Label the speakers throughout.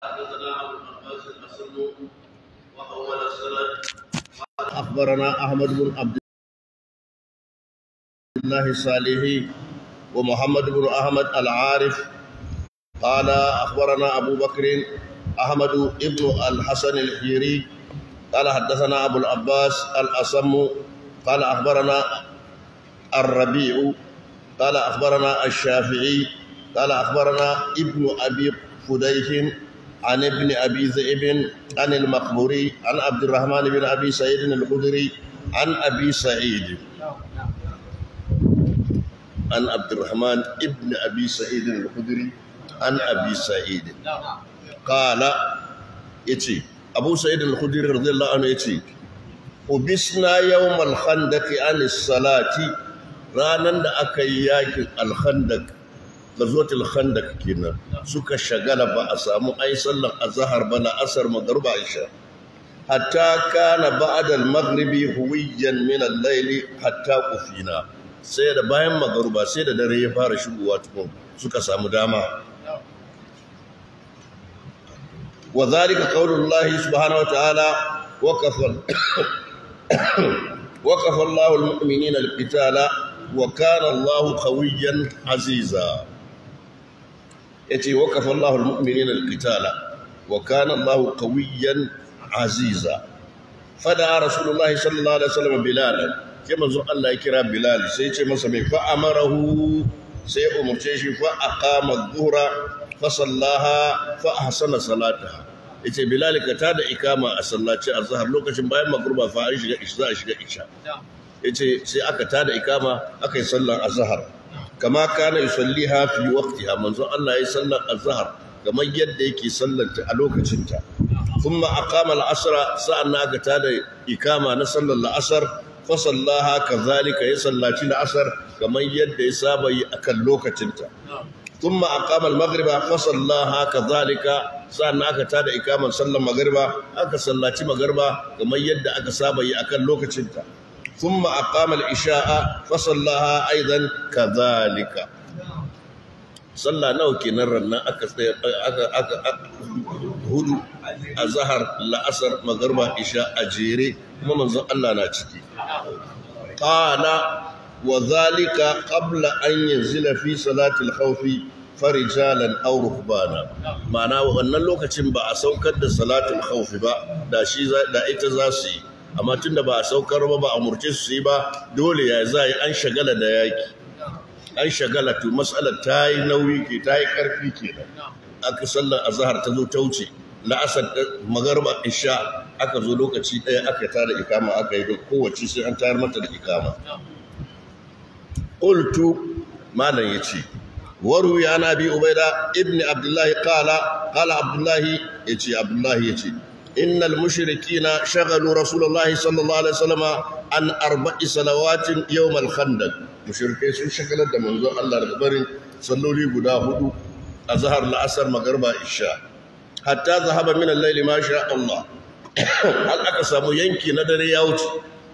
Speaker 1: حدثنا ابو العباس الاسم واول السند
Speaker 2: أخبرنا أحمد بن عبد الله الصالحي ومحمد بن أحمد العارف قال أخبرنا أبو بكر أحمد بن الحسن الحيري قال حدثنا أبو العباس الأسم قال أخبرنا الربيع قال أخبرنا الشافعي قال أخبرنا ابن أبي فديك عن ابن أبي ذئب عن المقبوري عن عبد الرحمن بن أبي سعيد الخدري عن أبي سعيد عن عبد الرحمن ابن أبي سعيد الخدري عن أبي سعيد قال يتي أبو سعيد الخدري رضي الله عنه يتي وبسنا يوم الخندق عن الصلاة رانا أكياك الخندق غزوة الخندق كنا سكا شغال بأسامو أي صلى الظهر بلا أسر مغرب عشاء حتى كان بعد المغرب هويا من الليل حتى قفينا سيدا باين مغربا سيدا دري فار شغواتكم سكا سامو داما وذلك قول الله سبحانه وتعالى وكفى الله المؤمنين القتال وكان الله قويا عزيزا يتي وكفى الله المؤمنين القتال وكان الله قويا عزيزا فدعا رسول الله صلى الله عليه وسلم بلالا كما زو الله يكرا بلال سيتي مسمي فأمره سيأمرتشي فأقام الظهر فصلاها فأحسن صلاتها yace bilal ka tada ikama a sallaci azhar lokacin bayan magruba fa an shiga isha yace sai aka tada ikama aka yi sallar azhar kama kana yusalliha fi waqtiha manzo Allah ya sallar azhar kamar yadda yake sallanta a lokacin ta thumma aqama al-asra sa'anna aka tada ikama na sallar al-asr fa sallaha kadhalika ya sallaci al-asr kamar yadda ya saba yi akan lokacin ta ثم أقام المغرب فصلاها كذلك سألنا أكتاد إقامة صلى المغرب أكسلاتي مغربا كما يد أكسابي أكل لوكتشنتا ثم أقام العشاء فصلاها أيضا كذلك صلى نوكي نرنا هدو الزهر لأسر مغربا عشاء أجيري كما منظر الله ناتشكي قال وذلك قبل أن ينزل في صلاة الخوف فرجالا أو ركبانا معناه أن اللوكة با أسوكر صلاة الخوف با دا إتزاسي أما تند با أسوكر با أمرتسي با دولي يا زاي أن شغل داياكي أن شغلت مسألة تاي نويكي تاي كرفيكي أكسل الظهر تزو توشي لا أسد مغرب إشاء أكزو لوكة أكتار إقامة أكيدو قوة سي أن تار متى الإقامة قلت ما لا يتي وروي عن ابي عبيده ابن عبد الله قال عبد الله يتي ان المشركين شغلوا رسول الله صلى الله عليه وسلم عن 4 صلوات يوم الخندق مشركين sun shagalar da manzo Allah da barin salloli guda 4 azhar al-asr magriba isha hatta zahaba min al-layl ma sha Allah hal aka samu yanki na dare ya wuce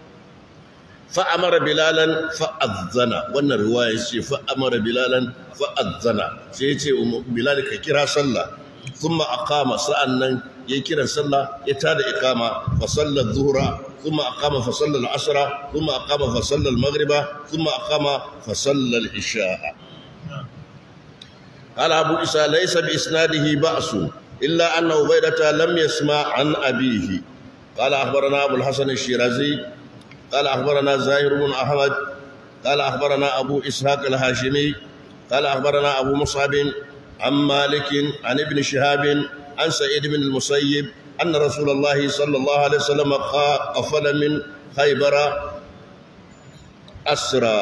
Speaker 2: فأمر بلالا فأذن وانا رواية فأمر بلالا فأذن سيتي بلال كيرا صلى ثم أقام سألنا يكيرا صلى يتاد إقامة فصلى الظهر ثم أقام فصلى العصر ثم أقام فصلى المغرب ثم أقام فصلى العشاء قال أبو عيسى ليس بإسناده بأس إلا أن عبيدة لم يسمع عن أبيه قال أخبرنا أبو الحسن الشيرازي قال أخبرنا زاهر بن أحمد قال أخبرنا أبو إسحاق الهاشمي قال أخبرنا أبو مصعب عن مالك عن ابن شهاب عن سعيد بن المسيب أن رسول الله صلى الله عليه وسلم قفل من خيبر أسرى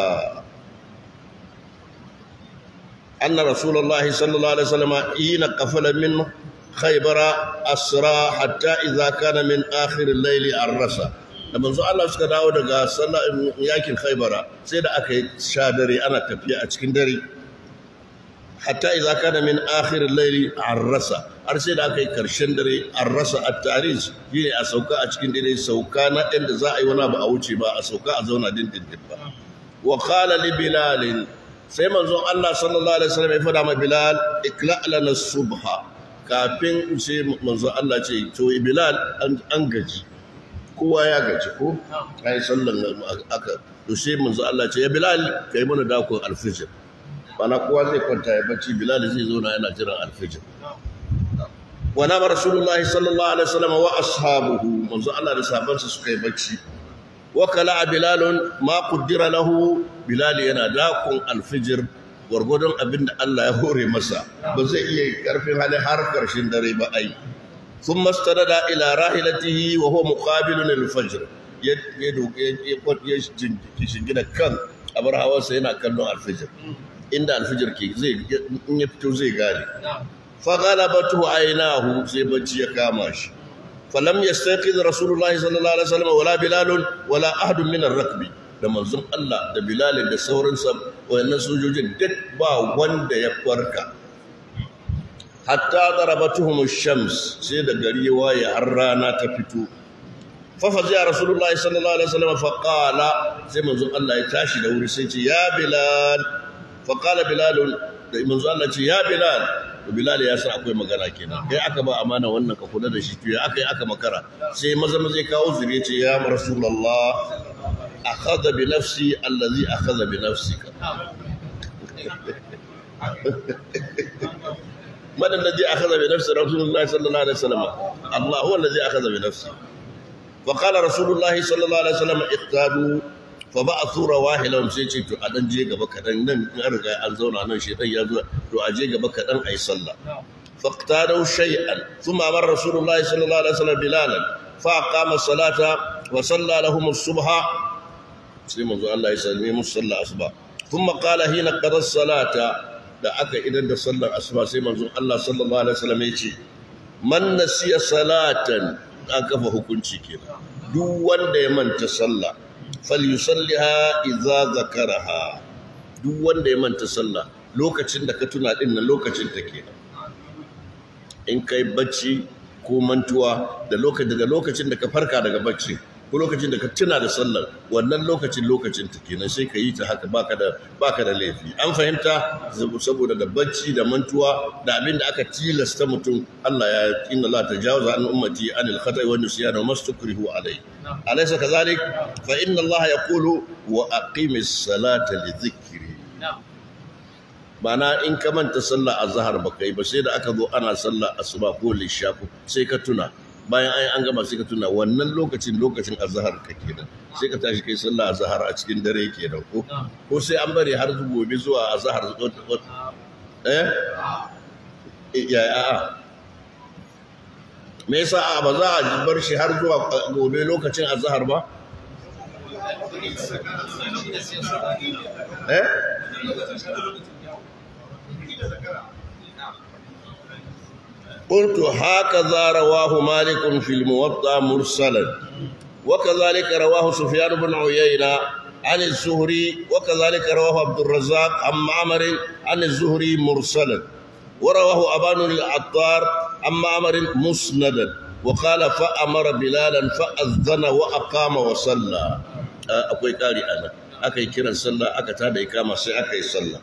Speaker 2: أن رسول الله صلى الله عليه وسلم حين قفل من خيبر أسرى حتى إذا كان من آخر الليل الرسى da manzo Allah suka dawo daga sallar yakin Khaibara sai da aka yi shadare ana tafiya a cikin dare hatta idza kana min akhir al-layl arrasa har sai da aka yi karshen dare arrasa at-tarij shine a sauka a cikin dare sauka na inda za a yi wani abu a wuce ba a sauka a zauna dindindin ba wa qala li bilal sai manzo Allah sallallahu alaihi wasallam ya fada ma bilal ikla lana subha kafin sai manzo Allah ce to Bilal an gaji kowa ya gaji ko kai sallan aka to sai manzo Allah ce ya Bilal kai mana dakon alfijir bana kowa zai kwanta ya bacci Bilal zai zo na yana jiran alfijir wa nama rasulullahi sallallahu alaihi wasallam wa ashabuhu manzo Allah da sahabbansa suka yi bacci wa kala Bilal ma qaddara lahu Bilal yana dakon alfijir gwargwadon abinda Allah ya hore masa ba zai iya karfin hali har karshen dare ba ai ثم استند الى راحلته وهو مقابل للفجر يشجن كان abar hawansa yana kallon alfijir inda alfijir ke zai in ya fito zai gane fa ghalabatu aynahu sai bacci ya kama shi falam yastaqiz rasulullah sallallahu alaihi wasallam wala bilal wala ahad min ar-rakb da manzon Allah da bilal da sauransa wayannan sojojin duk ba wanda ya farka hatta darabatuhum ash-shams sai da gari ya waye har rana ta fito fa faziya rasulullahi sallallahu alaihi wasallam fa qala sai manzon Allah ya tashi da wuri sai ce ya bilal fa qala bilal da manzon Allah ce ya bilal ya san akwai magana kenan kai aka ba amana wannan ka kula da shi to ya aka makara sai maza zai kawo zuri ya ce ya rasulullah akhadha bi nafsi allazi akhadha bi nafsika من الذي أخذ بنفس رسول الله صلى الله عليه وسلم الله هو الذي أخذ بنفسه فقال رسول الله صلى الله عليه وسلم اقتادوا فبعثوا رواحلهم سيتي تو أدن جي غبا كدن نن أرغا أن زونا نن شيطان يا زو تو أجي غبا كدن أي صلى فاقتادوا شيئا ثم أمر رسول الله صلى الله عليه وسلم بلالا فأقام الصلاة وصلى لهم الصبح سيما الله يسلمي مصلى الصبح ثم قال حين قضى الصلاة da aka idan da sallar asuba sai manzon Allah sallallahu alaihi wasallam ya ce man nasiya salatan an kafa hukunci kenan duk wanda ya manta sallah falyusalliha idza zakaraha duk wanda ya manta sallah lokacin da ka tuna din nan lokacin ta kenan in kai bacci ko mantuwa da daga lokacin da ka farka daga bacci ko lokacin da ka tuna da sallar wannan lokacin ta kenan sai ka yi ta haka baka da laifi an fahimta saboda da bacci da mantuwa da abin da aka tilasta mutum Allah ya inna la tajawaza an ummati anil khata'i wan nisyan wa mastukrihu alayhi alaysa kadhalik fa inna Allah yaqulu wa aqimis salata li dhikri bana in ka manta sallar azhar baka yi ba sai da aka zo ana sallar asuba ko lisha sai ka tuna bayan an gama sai ka tuna wannan lokacin azhar ka kenan sai ka tashi kai sallah azhar a cikin dare kenan ko sai an bari har gobe zuwa azhar me yasa ba za a bar shi har zuwa gobe lokacin azhar ba قلت هكذا رواه مالك في الموطأ مرسلا وكذلك رواه سفيان بن عيينة عن الزهري وكذلك رواه عبد الرزاق عن معمر عن الزهري مرسلا ورواه أبان العطار عن معمر مسندا وقال فأمر بلالا فأذن وأقام وصلى أقول قالي أنا أكي كرا صلى أكتاد إقامة سيأكي صلى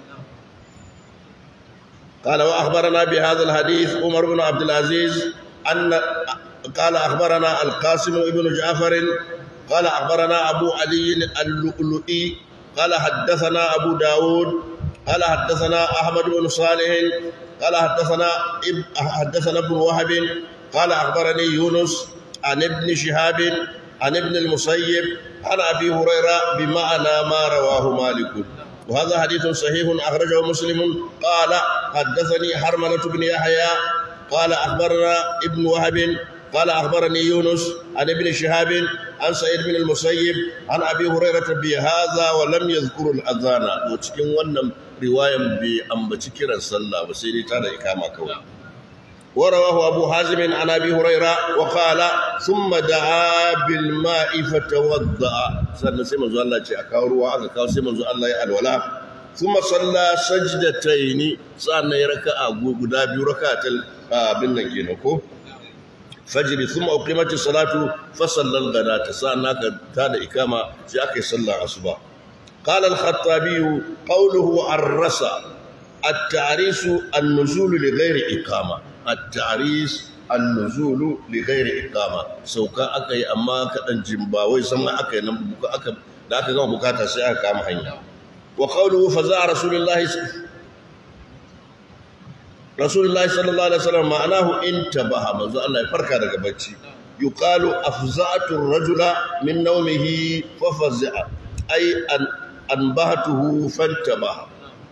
Speaker 2: قال وأخبرنا بهذا الحديث عمر بن عبد العزيز قال أخبرنا القاسم بن جعفر قال أخبرنا أبو علي اللؤلؤي قال حدثنا أبو داود قال حدثنا أحمد بن صالح قال حدثنا ابن وهب قال أخبرني يونس عن ابن شهاب عن ابن المسيب عن أبي هريرة بمعنى ما رواه مالك وهذا حديث صحيح أخرجه مسلم قال حدثني حرملة بن يحيى قال أخبرنا ابن وهب قال أخبرني يونس عن ابن شهاب عن سعيد بن المسيب عن أبي هريرة بهذا ولم يذكر الأذان وتكن ونم رواية بأنبتي كرا صلى وسيدي تانا إكاما كوي ورواه أبو حازم عن أبي هريرة وقال ثم دعا بالماء فتوضأ سيما زو الله أكاوروا أكاو سيما زو الله الولا ثم صلى سجدتين سأنا يركع قدابي ركعة بالنجينكو فجر ثم أقيمت الصلاة فصلى الغداة سأنا كان إقامة جاءك صلى الصبح قال الخطابي قوله الرسى التعريس النزول لغير إقامة at-ta'ris an-nuzul li ghairi iqama sauka akai amma kadan jimbawai sama akai nan aka da aka gama bukata sai aka kama hanya wa qawluhu fa za rasulullahi sallallahu alaihi wasallam ma'anahu intabaha manzo Allah ya farka daga bacci yuqalu afza'atu ar-rajula min nawmihi fa faza'a ay anbahatuhu fantabaha.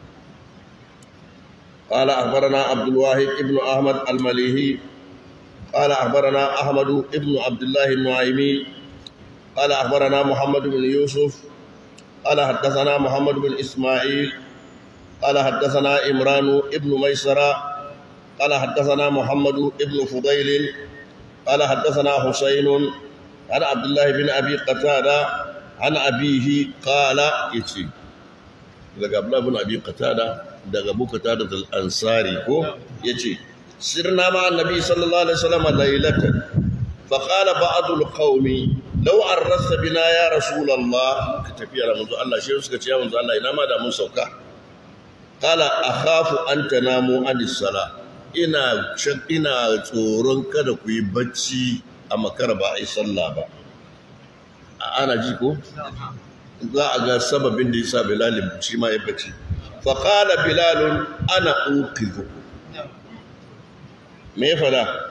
Speaker 2: قال أخبرنا عبد الواحد ابن أحمد المليهي قال أخبرنا أحمد ابن عبد الله النعيمي قال أخبرنا محمد بن يوسف قال حدثنا محمد بن إسماعيل قال حدثنا إمران ابن ميسرة قال حدثنا محمد ابن فضيل قال حدثنا حسين عن عبد الله بن أبي قتادة عن أبيه قال يتي daga Abdullah ibn Abi Qatada daga Abu Qatada al-Ansari ko yace sirna ma annabi sallallahu alaihi wasallam laylatan fa qala ba'd al-qaumi law arrasta bina ya rasulullah tafiya manzo Allah shi suka ce ya manzo Allah ina ma da mun sauka qala akhafu an tanamu anis sala ina tsoron kada ku yi bacci a makara ba ai sallah ba ana ji ko za a ga sababin da yasa Bilal shi ma ya bace fa qala Bilal ana uqidu me fada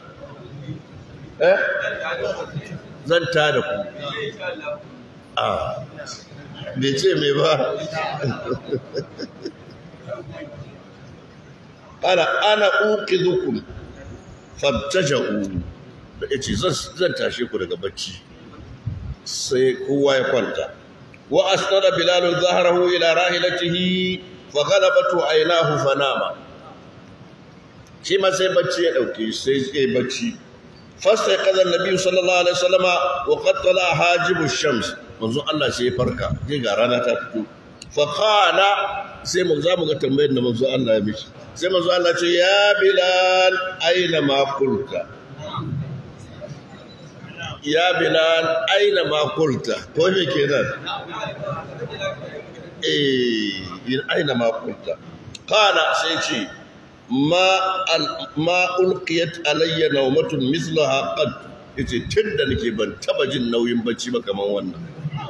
Speaker 2: zan ta da ku bai ce me ba qala ana uqidukum fabtaja'u yace zan tashe ku daga bacci sai kowa ya kwanta وأسند بلال ظهره إلى راحلته فغلبته عيناه فنام شيما سي بچي دوكي سي بچي فاستيقظ النبي صلى الله عليه وسلم وقد طلع حاجب الشمس منذ الله سي فركا جي غارانا تا fito فقال سي مزامو ga tambayar da manzo Allah ya mishi sai manzo Allah ce ya Bilal aina ma qulta ya Bilal aina ma qulta ko me kenan aina ma qulta qala sai ce ma ulqiyat alayya nawmatun mislaha qad yace tunda nake ban taba jin nauyin bacci ba kaman wannan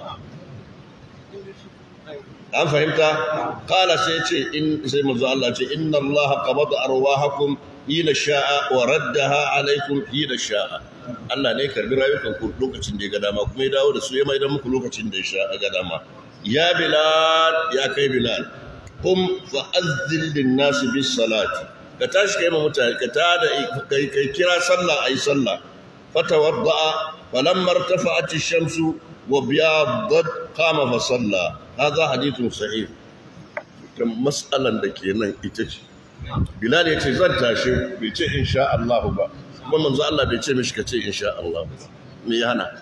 Speaker 2: an fahimta qala sai ce sai manzo Allah ce inna Allah qabada arwahakum hina sha'a wa raddaha alaykum hina sha'a Allah ne karbi rayukan ku lokacin da ya ga dama kuma ya dawo da su ya maida muku lokacin da ya ga dama ya Bilal ya kai Bilal kum fa azzil lin nas bis salati ka tashi kai mutane ka tada kai kira sallah ayi sallah fatawadda falamma irtafa'at ash-shamsu wa biyaddat qama fa salla hadha hadithun sahih mas'alan da kenan ita ce Bilal ya ce zan tashi bai ce insha Allah ba kuma manzo Allah bai ce mishi kace insha Allah me ya hana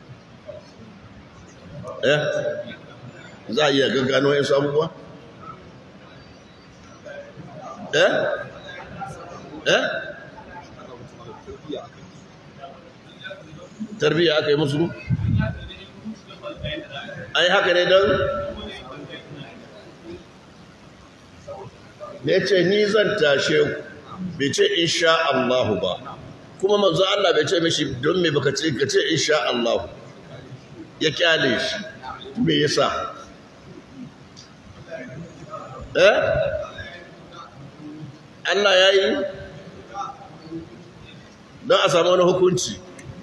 Speaker 2: za a iya gaggano yin abubuwa tarbiyya aka yi musu ai haka ne don ya ce ni zan tashe bai ce insha Allah ba kuma manzo Allah bai ce mishi don me baka ce ka ce insha Allah ya kyale shi me yasa Allah yayi don a samu wani hukunci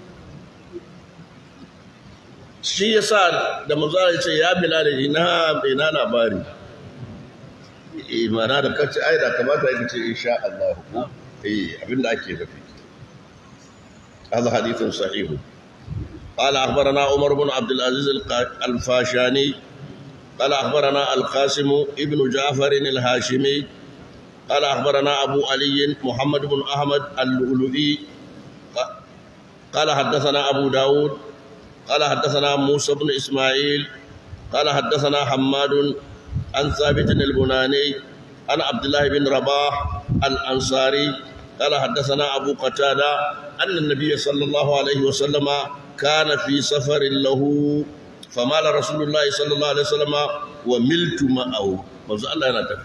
Speaker 2: shi yasa da manzo Allah ya ce ya Bilal ina labari mana da kace ai da kamata yake ce insha Allah abinda ake nufi هذا حديث صحيح قال أخبرنا عمر بن عبد العزيز الفاشاني قال أخبرنا القاسم ابن جعفر الهاشمي قال أخبرنا أبو علي محمد بن أحمد اللؤلؤي قال حدثنا أبو داود قال حدثنا موسى بن إسماعيل قال حدثنا حماد عن ثابت البناني عن عبد الله بن رباح الأنصاري قال حدثنا أبو قتادة أن النبي صلى الله عليه وسلم كان في سفر له فمال رسول الله صلى الله عليه وسلم وملت معه manzo Allah yana tafiya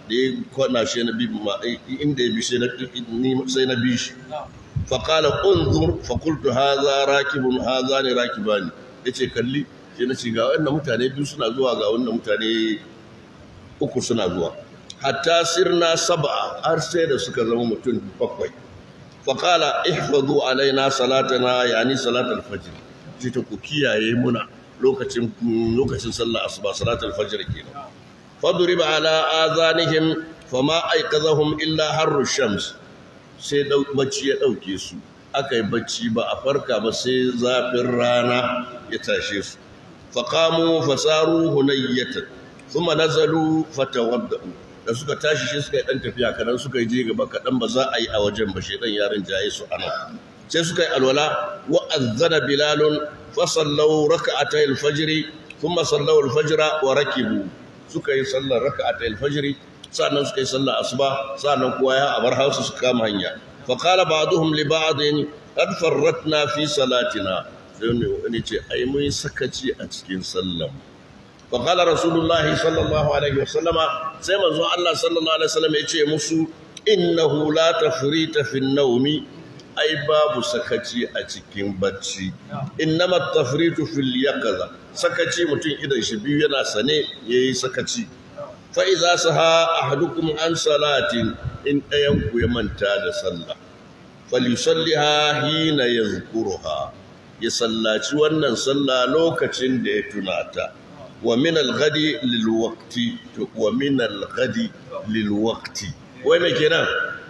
Speaker 2: da ya kwana shi na bi inda ya bi sai na bi shi faƙala unzur faƙultu haza rakibun haza ne rakibani ya ce kalli sai na ce ga wannan mutane biyu suna zuwa ga wannan mutane uku suna zuwa hatta sirna sab'a har sai da suka zama mutum 7 faƙala ihfazu alaina salatana yani salatul fajr ce ta ku kiyaye muna lokacin sallar asuba salatul fajr kenan fadriba ala azanihim fama aikazahum illa harru shams sai bacci ya dauke su akai bacci ba a farka ba sai zafin rana ya tashe su faqamu fasaru hunayyatan thumma nazalu fatawaddau da suka tashi shi suka yi dan tafiya kadan suka je gaba kadan ba za a yi a wajen ba shedan yarin jaye su anan sai suka yi alwala wa azzana bilalun fa sallu rak'atay al-fajr thumma sallu al-fajra wa rakibu suka yi sallar rak'atay al-fajr sannan suka yi sallar asuba sannan kowa ya abar hausa su kama hanya fa qala ba'dhum li ba'din qad farratna fi salatina sai ne ce ai mun sakaci a cikin sallar fa qala rasulullah sallallahu alaihi wasallama sai manzo Allah sallallahu alaihi wasallam ya ce musu innahu la tafrita fi an-nawmi ai babu sakaci a cikin bacci innama tafritu fil yaqza sakaci mutum idan shi biyu yana sane yayi sakaci fa idza saha ahadukum an salatin in dayan ku ya manta da sallah falyusalliha hina yazkuruha ya sallaci wannan sallah lokacin da ya tunata wa min al-ghadi lil waqti wa min al-ghadi lil waqti wai me kenan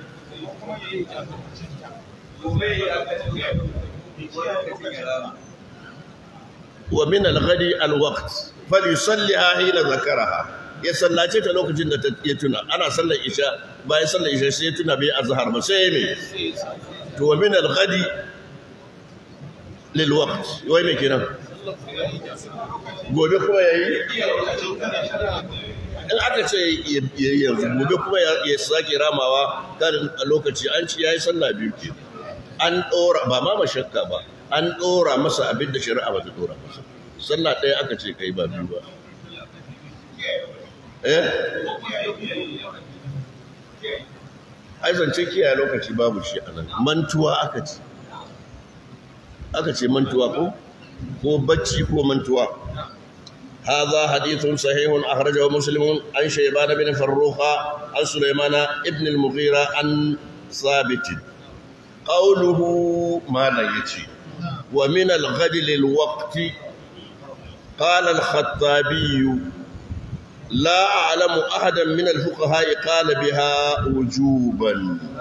Speaker 2: ومن الغد الوقت فليصليها حين ذكرها ya sallace ta lokacin da ya tuna ana sallar isha bayan sallar isha sai ya tuna bai azhar ba sai me to wa min al-ghadi lil waqt wai me kenan gobe kuma yayi in aka ce yanzu gobe kuma ya sake ramawa kan a lokaci an ci yayi sallah biyu ke an dora ba ma mashakka ba an dora masa abin da shari'a ba ta dora masa sallah ɗaya aka ce kai ba biyu ba ai zance kiyaye lokaci babu shi a nan mantuwa aka ce mantuwa ko bacci ko mantuwa هذا حديث صحيح أخرجه مسلم عن شيبان بن فروخة عن سليمان ابن المغيرة عن ثابت قوله ما لا يتي ومن الغد للوقت قال الخطابي لا أعلم أحدا من الفقهاء قال بها وجوبا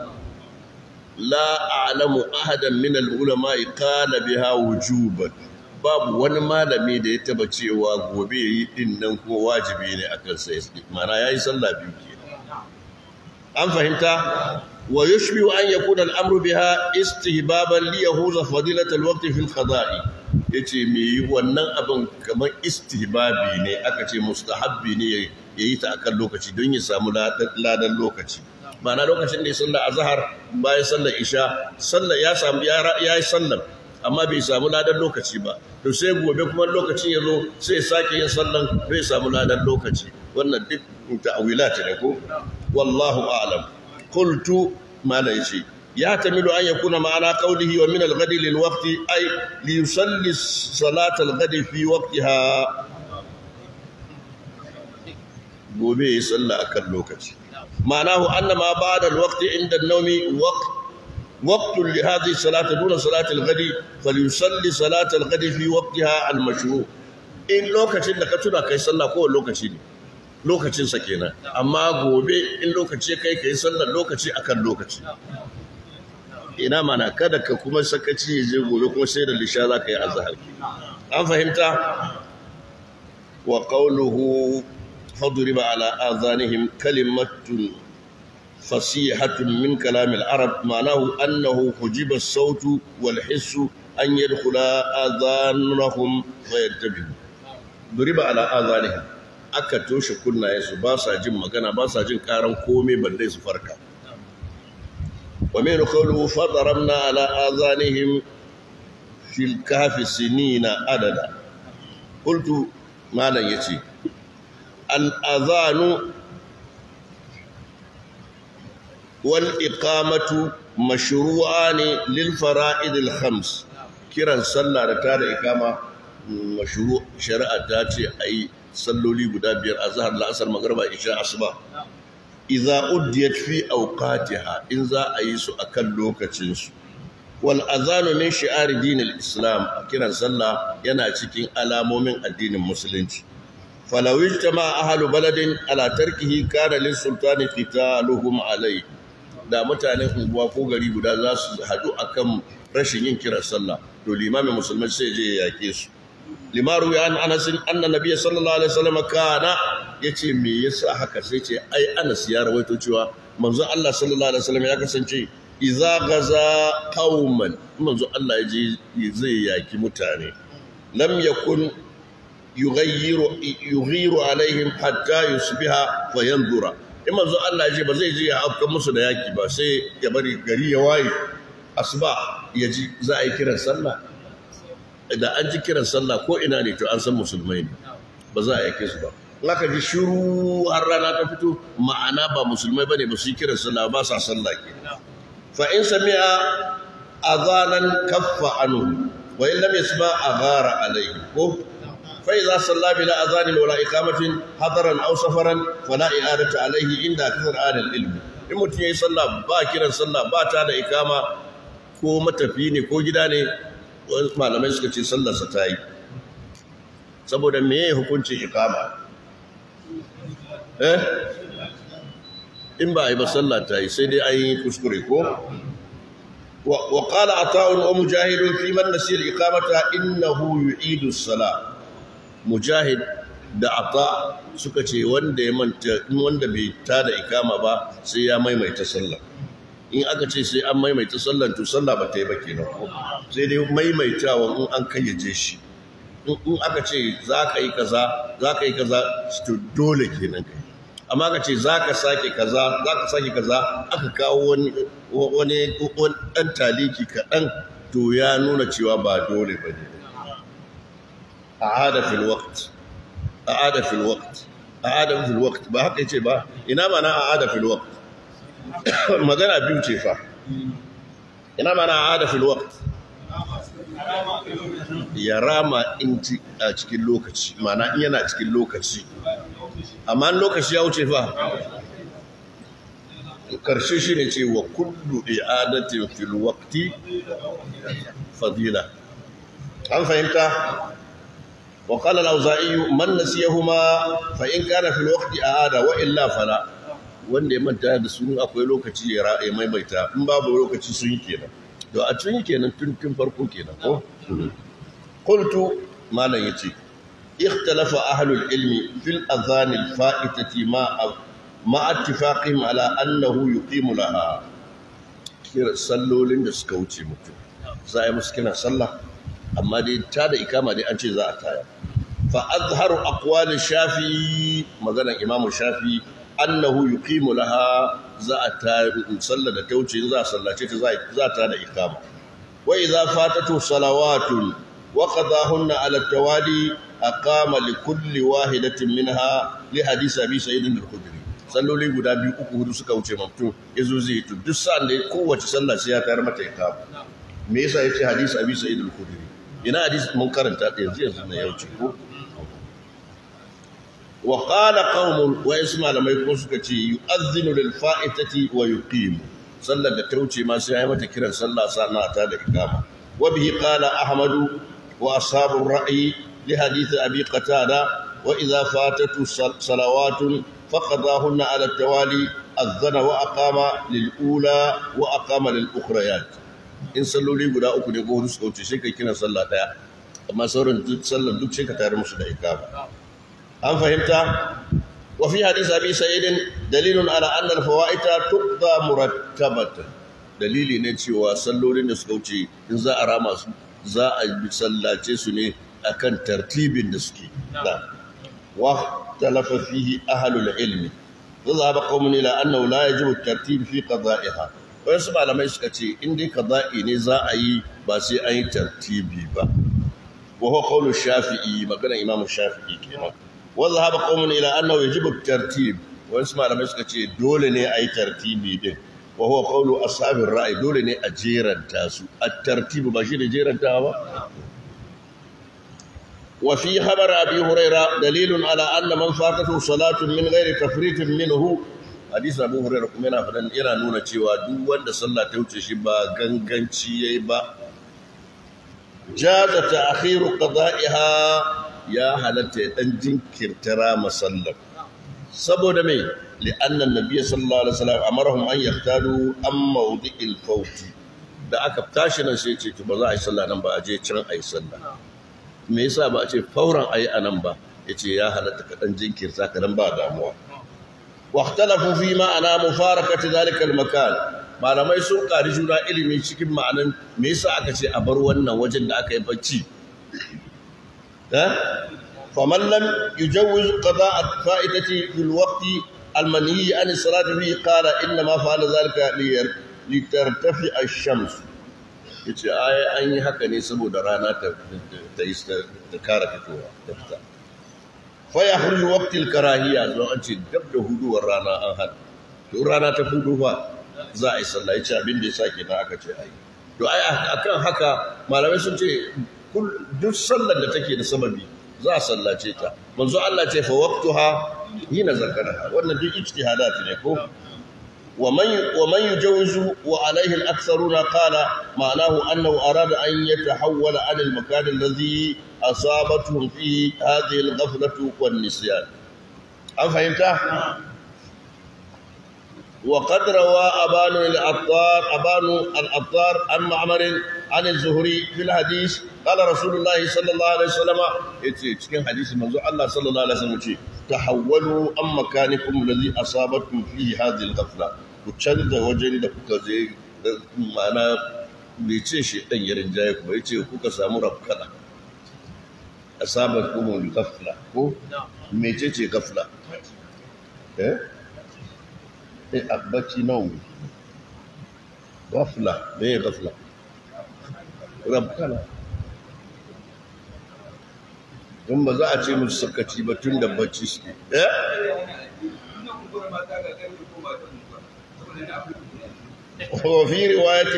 Speaker 2: لا أعلم أحدا من العلماء قال بها وجوبا babu wani malami da ya taba cewa gobe yi din nan ko wajibi ne akan sai mana yayi sallah biyu ke an fahimta wa yushbi an yakuna al-amru biha istihbaban li yahuza fadilat al-waqt fi al-qada'i yace me wannan abin kamar istihbabi ne aka ce mustahabbi ne yayi ta akan lokaci don ya samu ladan lokaci mana lokacin da ya sallar azhar bayan sallar isha sallar ya samu yayi sallar amma bai samu ladan lokaci ba to sai gobe kuma lokacin ya zo sai sake yin sallan bai samu ladan lokaci wannan duk ta'wilat ne ko wallahu a'lam qultu mala yace ya tamilu an yakuna ma'ana qawlihi wa min al-ghadi lil waqti ay li yusalli salat al-ghadi fi waqtiha gobe ya salla akan lokaci ma'anahu anna ma ba'da al-waqti inda an-nawmi وقت لهذه الصلاة دون صلاة الغد فليصلي صلاة الغد في وقتها المشروع إن لوكاشين da ka tuna kai sallah ko lokaci ne lokacin sa kenan amma gobe in lokaci kai sallar lokaci akan lokaci ina mana kada ka kuma sakaci je gobe kuma sai da lisha za ka yi azhar an fahimta wa qawluhu fadriba ala adhanihim kalimatun فصيحة من كلام العرب معناه أنه حجب الصوت والحس أن يدخل آذانهم فينتبهوا ضرب على آذانهم aka toshe kunnayensu ba sa jin magana ba sa jin karan komai balle su farka wa min qawlu fadaramna ala adhanihim fil kahfi sinina adada qultu malan yace al adhanu والإقامة مشروعان للفرائض الخمس كيران صلى ركعة إقامة مشروع شرع تاتي أي صلوا لي بدابير أزهر العصر مغرب إشاء أصبح إذا أديت في أوقاتها إن ذا أيسو أكلوك تنسو والأذان من شعار دين الإسلام كيران صلى يناتكين على مؤمن الدين المسلم فلو اجتمع أهل بلد على تركه كان للسلطان قتالهم عليه da mutanen unguwa ko gari guda za su haɗu akan rashin yin kiran sallah to limamin musulmai sai je ya yake su limaru ya Anas anna nabiyyi sallallahu alaihi wasallam kana yace me yasa haka sai ce ai Anas ya rawaito cewa manzo Allah sallallahu alaihi wasallam ya kasance idza gaza qauman manzo Allah yaje zai yaki mutane lam yakun yughiru alaihim hatta yusbiha fa yanzura in manzo Allah ya ce ba zai je ya afka musu da yaki ba sai ya bari gari ya waye asuba ya ji za a yi kiran sallah da an ji kiran sallah ko ina ne to an san musulmai ne ba za a yake su ba in aka ji shiru har rana ta fito ma'ana ba musulmai bane ba su yi kiran sallah ba sa sallah ke fa in sami'a azanan kaffa anhu wa in lam yasma aghara alayhi ko فإذا صلى بلا أذان ولا إقامة حضرا أو سفرا فلا إعادة عليه عند أكثر أهل العلم in mutum ya yi sallah ba kiran sallah ba ta da ikama ko matafi ne ko gida ne malamai suka ce sallarsa ta yi saboda me ya hukuncin ikama in ba a yi ba sallah ta yi sai dai an yi kuskure ko wa qala ata'un wa mujahidun fi man nasiya al-iqamata innahu yu'idu as-salah mujahid da ata suka ce wanda bai tada ikama ba sai ya maimaita sallah in aka ce sai an maimaita sallah to sallah ba ta yi ba kenan sai dai maimaitawa in an kayyaje shi in aka ce za ka yi kaza to dole kenan kai amma aka ce za ka sake kaza aka kawo wani ɗan taliki kaɗan to ya nuna cewa ba dole ba ne أعاد في الوقت ba haka yace ba ina mana أعاد في الوقت magana biyu ce fa ina mana أعاد في الوقت ya rama inci a cikin lokaci mana in yana cikin lokaci amma lokaci ya wuce fa karshe shine ce wa kullu i'adatin fil waqti fadila an fahimta وقال الأوزاعي من نسيهما فإن كان في الوقت أعاد وإلا فلا wanda ya manta da su akwai lokaci ya maimaita in babu lokaci sun yi kenan to a cikin kenan tun farko kenan ko qultu malan yace ikhtalafa ahlul ilmi fil adhan al fa'itati ma ittifaqihim ala annahu yuqimu laha kira sallolin da suka wuce mutum za a yi musu kina sallah amma dai ta da ikama dai an ce za a taya fa azharu aqwal shafi maganan imam shafi annahu yuqimu laha za a ta sallar da tauce za a sallace ta za ta da ikama wa idza fatatu salawatun wa qadahunna ala tawali aqama li kulli wahidatin minha li hadith abi sa'id al-khudri salloli guda biyu uku hudu suka wuce mutum yazo zai to duk sa'an da kowace sallah sai ya tayar mata ikama me yasa yace hadith abi sa'id al-khudri ina hadisi mun karanta ta yanzu na yau ce ko wa qala qaumun wa isma lamai ko suka ce yu'adhdhinu lil fa'itati wa yuqim sallar da ta wuce ma sai ya mata kiran sallah sana ta da ikama wa bihi qala ahmad wa ashabu ar-ra'yi li hadith abi qatada wa idha fatatu salawatun faqadahunna ala at-tawali adhana wa aqama lil ula wa aqama lil ukhrayat in salloli guda uku ne ko hudu suka wuce sai kai kina sallah daya amma sauran duk sallar duk sai ka tare musu da ikama an fahimta wa fi hadith abi sa'id dalilun ala anna al-fawaita tuqda murattabatan dalili ne cewa sallolin da suka wuce in za a rama su za a sallace su ne akan tartibin da suke da wa talafa fihi ahlul ilmi ذهب قوم إلى أنه لا يجب الترتيب في قضائها wasu malamai suka ce in dai qada'i ne za a yi ba sai an yi tartibi ba wa huwa qawlu shafi'i magana imam shafi'i kenan wa dhahaba qawmun ila annahu yajibu at-tartib wasu malamai suka ce dole ne a yi tartibi din wa huwa qawlu ashabir ra'i dole ne a jeranta su at-tartib ba shi da jerantawa ba wa fi khabar abi huraira dalilun ala anna man fatahu salatun min ghairi tafritin minhu hadisi abu huraira kuma yana nuna cewa duk wanda sallah ta wuce shi ba ganganci yayi ba jaza ta'khiru qada'iha ya halatta dan jinkirtara masallar saboda me li'anna an-nabiy sallallahu alaihi wasallam amarahum an yahtadu am mawdi'il fawt da aka tashi nan sai ce ba za a yi sallah nan ba a je can a yi sallah me yasa ba a ce fauran ayi anan ba yace ya halatta ka dan jinkirta ka dan ba damuwa wa ikhtalafu fi ma'ana mufarakati zalika al-makan malamai sun kari juna ilimi cikin ma'anan me yasa aka ce a bar wannan wajen da aka yi bacci faman lam yujawwiz qada' al-fa'idati fil waqti al-manhi an as-salati fihi qala inna ma fa'ala zalika litartafi ash-shams yace ai an yi haka ne saboda rana ta kara fitowa ta fita fa yakhruju waqti al-karahiyya don an ce dab da huduwar rana an hada to rana ta hudu fa za a yi sallah yace abin da yasa kenan aka ce ai to ai akan haka malamai sun ce duk sallar da take da sababi za a sallace ta manzo Allah ce fa waqtuha hina zakaraha wannan duk ijtihadat ne ko ومن يجوز وعليه الأكثرون قال معناه أنه أراد أن يتحول عن المكان الذي أصابتهم فيه هذه الغفلة والنسيان أفهمت؟ وقد روى أبان العطار عن معمر عن الزهري في الحديث قال رسول الله صلى الله عليه وسلم كان حديث منذ الله صلى الله عليه وسلم تحولوا عن مكانكم الذي أصابتكم فيه هذه الغفلة ku canza wajen da kuka je mana bai ce shi ɗan yarin jaye ku bai ce kuka samu rafkana a sabar kuma gafla ko mece ce gafla abbaci nan gafla me ya gafla rafkana don ba za a ce musu sakaci ba tun da bacci suke وفي رواية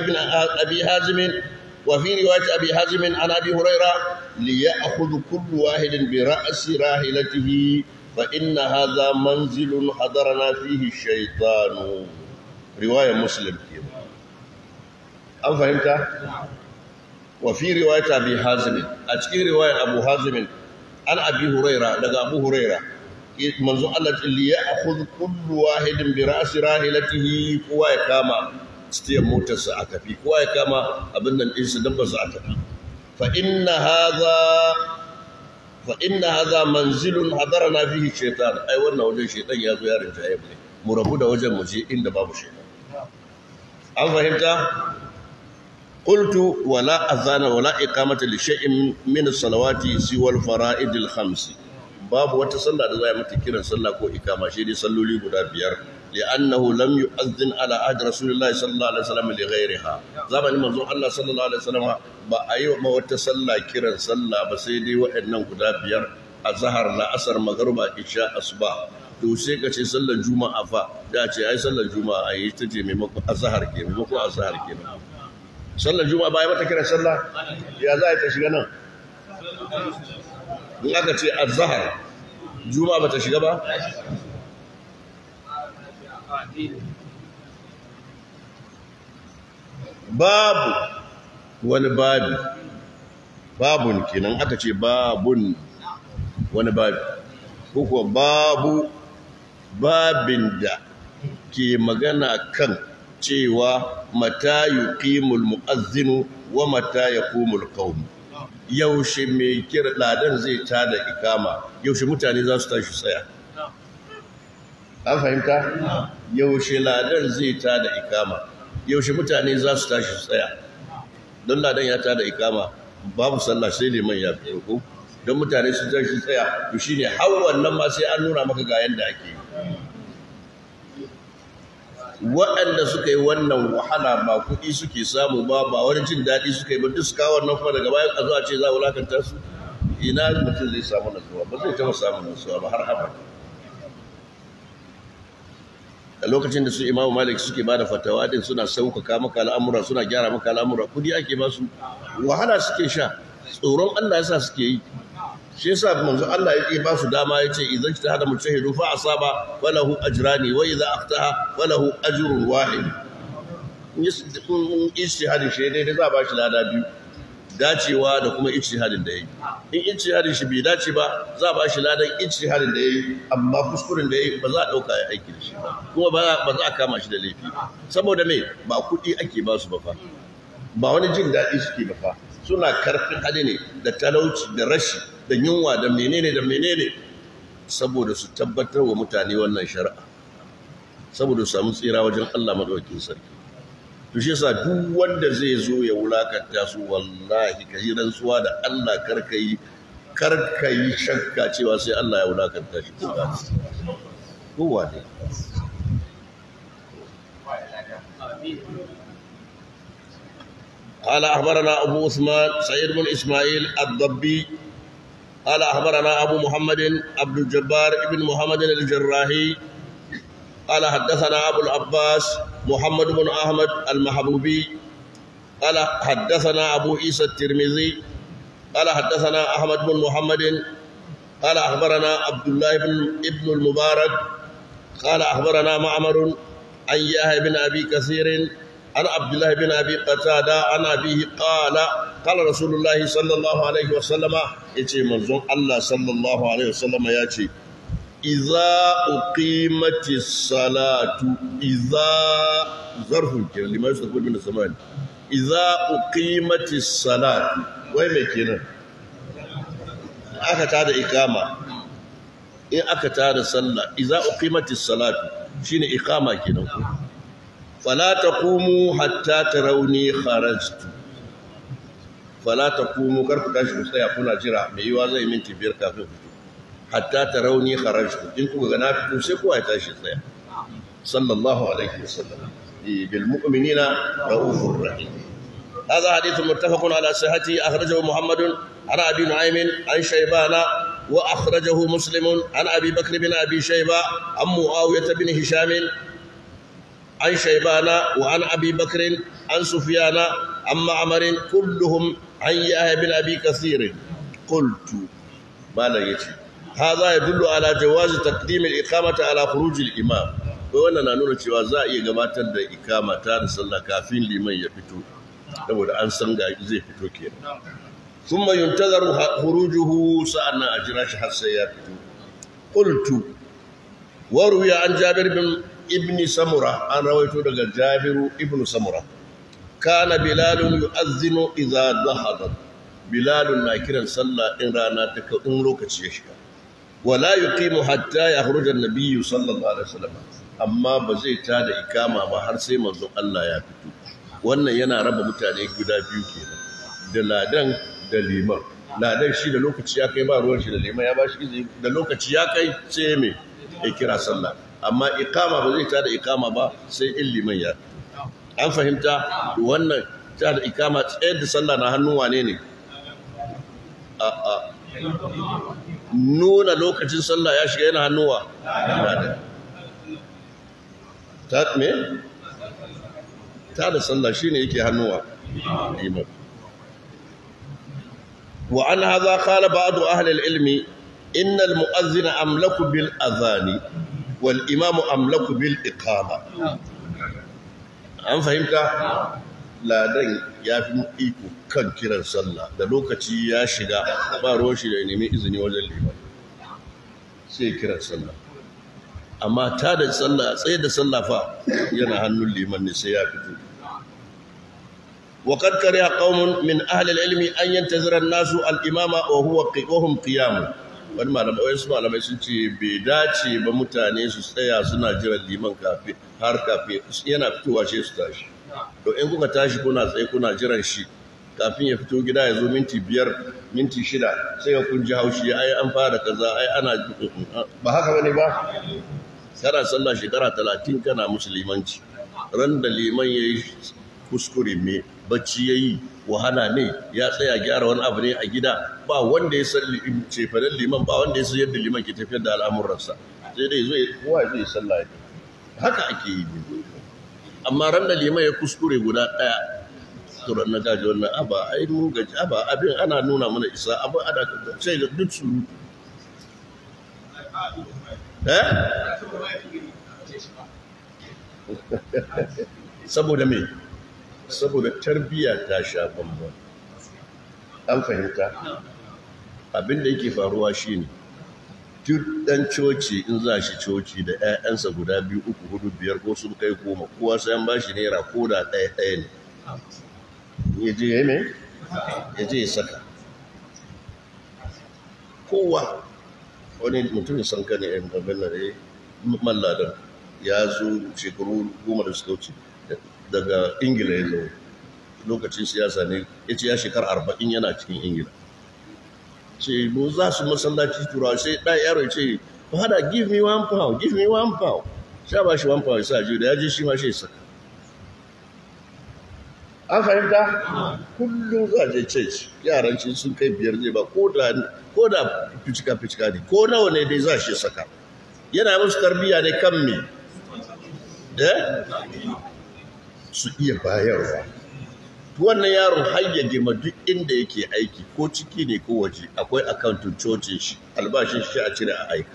Speaker 2: أبي حازم عن أبي هريرة ليأخذ كل واحد برأس راحلته فإن هذا منزل حضرنا فيه الشيطان رواية مسلم أم فهمت؟ وفي رواية أبي حازم أتكي رواية أبو حازم عن أبي هريرة لقى أبو هريرة manzo Allah li ya'khudh kullu wahidin bi ra'si rahilatihi kowa ya kama stiyar motarsa a tafi kowa ya kama abin nan din su dabba su a tafi fa inna hadha manzilun hadarna fihi shaytan ai wannan wajen shaytan ya zo ya rinta ayi mu rabu da wajen mu je inda babu shaytan an fahimta qultu wala azana wala iqamata li shay'in min as-salawati siwa al-fara'id al-khams babu wata sallah da za a mata kiran sallah ko ikama shi dai salloli guda biyar li'annahu lam yu'adhdhin ala ahd rasulillahi sallallahu alaihi wasallam li ghayriha zamanin manzon Allah sallallahu alaihi wasallam ba a yi ma wata sallah kiran sallah ba sai dai waɗannan guda biyar azhar la asar magruba isha asuba to sai ka ce sallar juma'a fa da ce ai sallar juma'a ai ta ce maimakon azhar ke maimakon azhar ke sallar juma'a ba ai mata kiran sallah ya za ta shiga nan in aka ce azhar juma'a bata shiga ba babu wani babu babun kenan aka ce babun wani babu ko kuwa babu babin da ke magana kan cewa mata yuqimul mu'azzinu wa mata yaqumul qawm yaushe mai kira ladan zai tada ikama yaushe mutane za su tashi tsaya an fahimta yaushe ladan zai tada ikama yaushe mutane za su tashi tsaya don ladan ya tada ikama babu sallah sai liman ya fito ko don mutane su tashi tsaya to shine har wannan ma sai an nuna maka ga yanda ake waɗanda suka yi wannan wahala ba kuɗi suke samu ba wani jin daɗi suka yi ba duk suka wannan kuma daga bayan a zo a ce za a wulakanta su ina mutum zai samu nasuwa ba zai taɓa samun nasuwa ba har abada a lokacin da su Imam Malik suke bada fatawa din suna sauƙaƙa maka al'amura suna gyara maka al'amura kudi ake ba su wahala suke sha tsoron Allah yasa suke yi shi yasa manzo Allah ya ba su dama yace idan ta hada mujtahidu fa asaba walahu ajrani wa idza akhtaha walahu ajrun wahid in ijtihadin shi dai za ba shi lada biyu dacewa da kuma ijtihadin da yayi in ijtihadin shi bai dace ba za ba shi ladan ijtihadin da yayi amma kuskuren da yayi ba za a dauka ya aiki da shi kuma ba za a kama shi da laifi saboda me ba kudi ake ba su ba fa ba wani jin daɗi suke ba fa suna karfin hali ne da talauci da rashi da yunwa da menene saboda su tabbatar wa mutane wannan shari'a saboda su samu tsira wajen Allah madaukakin sarki to shi yasa duk wanda zai zo ya wulakanta su wallahi ka yi rantsuwa da Allah karka yi shakka cewa sai Allah ya wulakanta shi kowa ne قال أخبرنا أبو عثمان سعيد بن إسماعيل الضبي قال أخبرنا أبو محمد عبد الجبار بن محمد الجراحي قال حدثنا أبو العباس محمد بن أحمد المحبوبي قال حدثنا أبو عيسى الترمذي قال حدثنا أحمد بن محمد قال أخبرنا عبد الله بن المبارك قال أخبرنا معمر عن يحيى بن أبي كثير عن عبد الله بن أبي قتادة عن أبيه قال رسول الله صلى الله عليه وسلم يتي منظوم الله صلى الله عليه وسلم ياتي إذا أقيمت الصلاة إذا ظرف لما يستقبل من الزمان إذا أقيمت الصلاة وين كنا أكتاد إقامة إن أكتاد الصلاة إذا أقيمت الصلاة شين إقامة كنا فلا تقوموا حتى تروني خرجت فلا تقوموا كركو تاشي كنا جرا ميوا زي منتي بير كافي حتى تروني خرجت إن كنت غنافكم سيكوا يتاشي صيا صلى الله عليه وسلم بالمؤمنين رؤوف رحيم هذا حديث متفق على صحته أخرجه محمد عن أبي نعيم عن شيبان وأخرجه مسلم عن أبي بكر بن أبي شيبة عن معاوية بن هشام عن شيبان وعن أبي بكر عن سفيان عن معمر كلهم عن يحيى بن أبي كثير قلت ما لا يتي هذا يدل على جواز تقديم الإقامة على خروج الإمام وأننا نقول cewa za a iya gabatar da ikama ta da sallah kafin liman ya fito saboda an san ga zai fito kenan thumma yuntazaru khurujuhu sa'anna ajra shi har sai ya fito qultu wa ruwiya an Jabir bin ibn Samura an rawaito daga Jabiru ibn Samura kana Bilal yu'adhdhinu idza dhahadat Bilal na kiran sallah in rana ta in lokaci ya shiga wala yuqimu hatta yakhruja an-nabiy sallallahu alaihi wasallam amma ba zai tada ikama ba har sai manzon Allah ya fito wannan yana raba mutane guda biyu kenan da ladan da liman ladan shi da lokaci ya kai ba ruwan shi da liman ya bashi izini da lokaci ya kai sai me ya kira sallah amma ikama ba zai tada ikama ba sai in liman ya an fahimta wannan tada ikama tsayar da sallah na hannun wane ne nuna lokacin sallah ya shiga yana hannuwa ta me tada sallah shine yake hannuwa liman wa an hadha qala ba'd ahli al-ilm inna al-mu'adhdhin amlaku bil adhani wal imam amlaku bil iqama an fahimta ladan ya fi iko kan kiran sallah da lokaci ya shiga ba ruwan shi da nemi izini wajen liman sai kiran sallah amma ta da sallah tsaye da sallah fa yana hannun liman ne sai ya fito وقد كره قوم من أهل العلم أن ينتظر الناس الإمام وهم قيام wani malamai wasu malamai sun ce bai dace ba mutane su tsaya suna jiran liman kafi har kafi yana fitowa shi su tashi to in kuka tashi kuna tsaye kuna jiran shi kafin ya fito gida ya zo minti 5 minti 6 sai kun ji haushi ai an fara kaza ai ana ba haka bane ba kana sallah shekara 30 kana musulmanci ran da liman yayi kuskure me bacci yayi wahala ne ya tsaya gyara wani abu ne a gida ba wanda ya san cefanen liman ba wanda ya san yadda liman ke tafiyar da al'amuransa sai dai zai kowa zai sallah haka ake yi amma ran da liman ya kuskure guda ɗaya turan na gaji wannan aba ai mun gaji aba abin ana nuna mana isa abu ana sai da duk su saboda me saboda tarbiyya ta sha bambam an fahimta abin da yake faruwa shine duk dan coci in za shi coci da 'ya'yansa guda 2 3 4 5 ko sun kai 10 kowa sai an bashi naira koda ɗaya ne ya je ya me ya je ya saka kowa wani mutum san ka ne yan abin da ya malladan ya zo shekaru 10 da suka wuce daga ingila ya zo lokacin siyasa ne ya ce ya shekara 40 yana cikin ingila ce mu za su masallaci turawa sai ɗaya yaro ya ce fada give me £1 give me £1 sha ba shi £1 ya sa da ya je shi ma shi saka an fahimta kullum za a je church yaran shi sun kai 5 zai ba ko da fitika ne ko nawa ne dai za shi saka yana musu tarbiyya ne kan me su iya bayarwa wannan yaron har ya girma duk inda yake aiki ko ciki ne ko waje akwai akauntun cocin shi albashin shi a cire a aika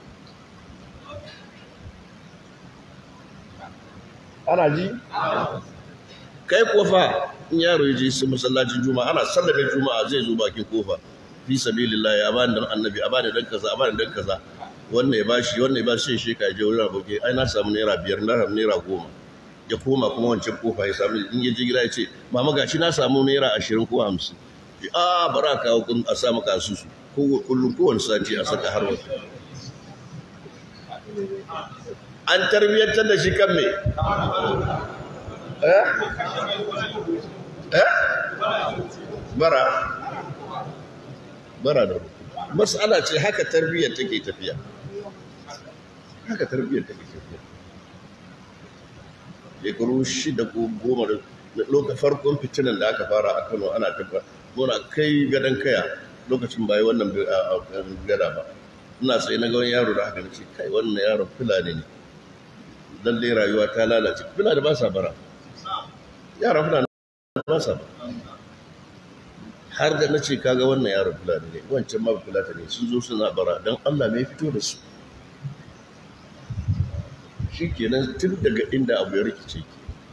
Speaker 2: ana ji kai kofa in yaro ya je su masallacin juma'a ana sallame juma'a zai zo bakin kofa fi sabilillah ya bani dan annabi a bani dan kaza a bani dan kaza wannan ya bashi shi ka je wurin abokai ai na samu naira 5 na samu naira 10 ya koma kuma wancan kofa ya samu in ya je gida ya ce mama gashi na samu naira 20 ko 50 bara kawo kun a sa maka asusu ko kullum kowane sati a saka har wata an tarbiyyantar da shi kan me bara da mas'ala ce haka tarbiyyar take tafiya shekaru 6 ko 10 lokacin farkon fitinan da aka fara a Kano ana tabbata muna kai gadan kaya lokacin bai wannan gada ba ina sai na ga wani yaro da haka nace kai wannan yaron fulani ne dan dai rayuwa ta lalace fulani ba sa bara yaron fulani ba sa har da nace kaga wannan yaron fulani ne wancan ma fulani ne sun zo suna bara dan Allah me fito da su shikenan tun daga inda abu ya rikice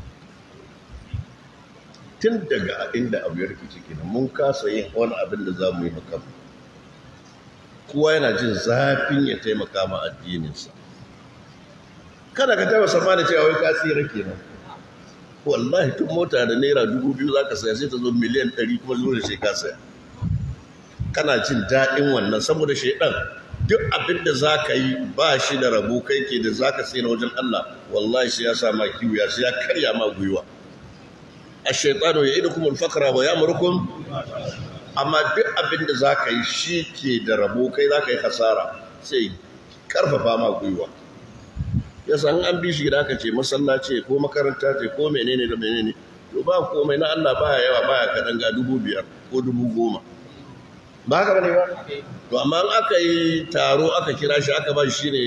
Speaker 2: kenan mun kasa yin wani abin da za mu yi maka kowa yana jin zafin ya taimaka ma addininsa kada ka taba sama da cewa wai ka tsira kenan wallahi tun mota da naira 2000 zaka saya sai ta zo miliyan 100 kuma zo da shi ka saya kana jin daɗin wannan saboda shedan duk abin da za ka yi ba shi da rabo kai ke da za ka sai na wajen Allah wallahi sai ya sa ma kiwiya sai ya karya ma gwiwa a shaitano ya idu kuma fakara wa ya murkun amma duk abin da za ka yi shi ke da rabo kai za ka yi hasara sai karfafa ma gwiwa ya san an bi shi da aka ce masallaci ko makaranta ce ko menene da menene to ba komai na Allah baya yawa baya kaɗan ga 5,000 ko 10,000 ba haka bane ba to amma in aka yi taro aka kira shi aka ba shi ne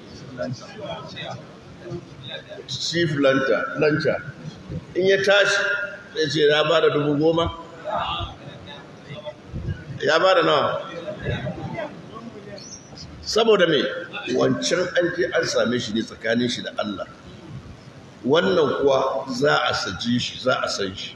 Speaker 2: chief lancha in ya tashi sai ce ya ba da 10,000 ya ba da nawa saboda me wancan an je an same shi ne tsakanin shi da Allah wannan kuwa za a saji shi za a san shi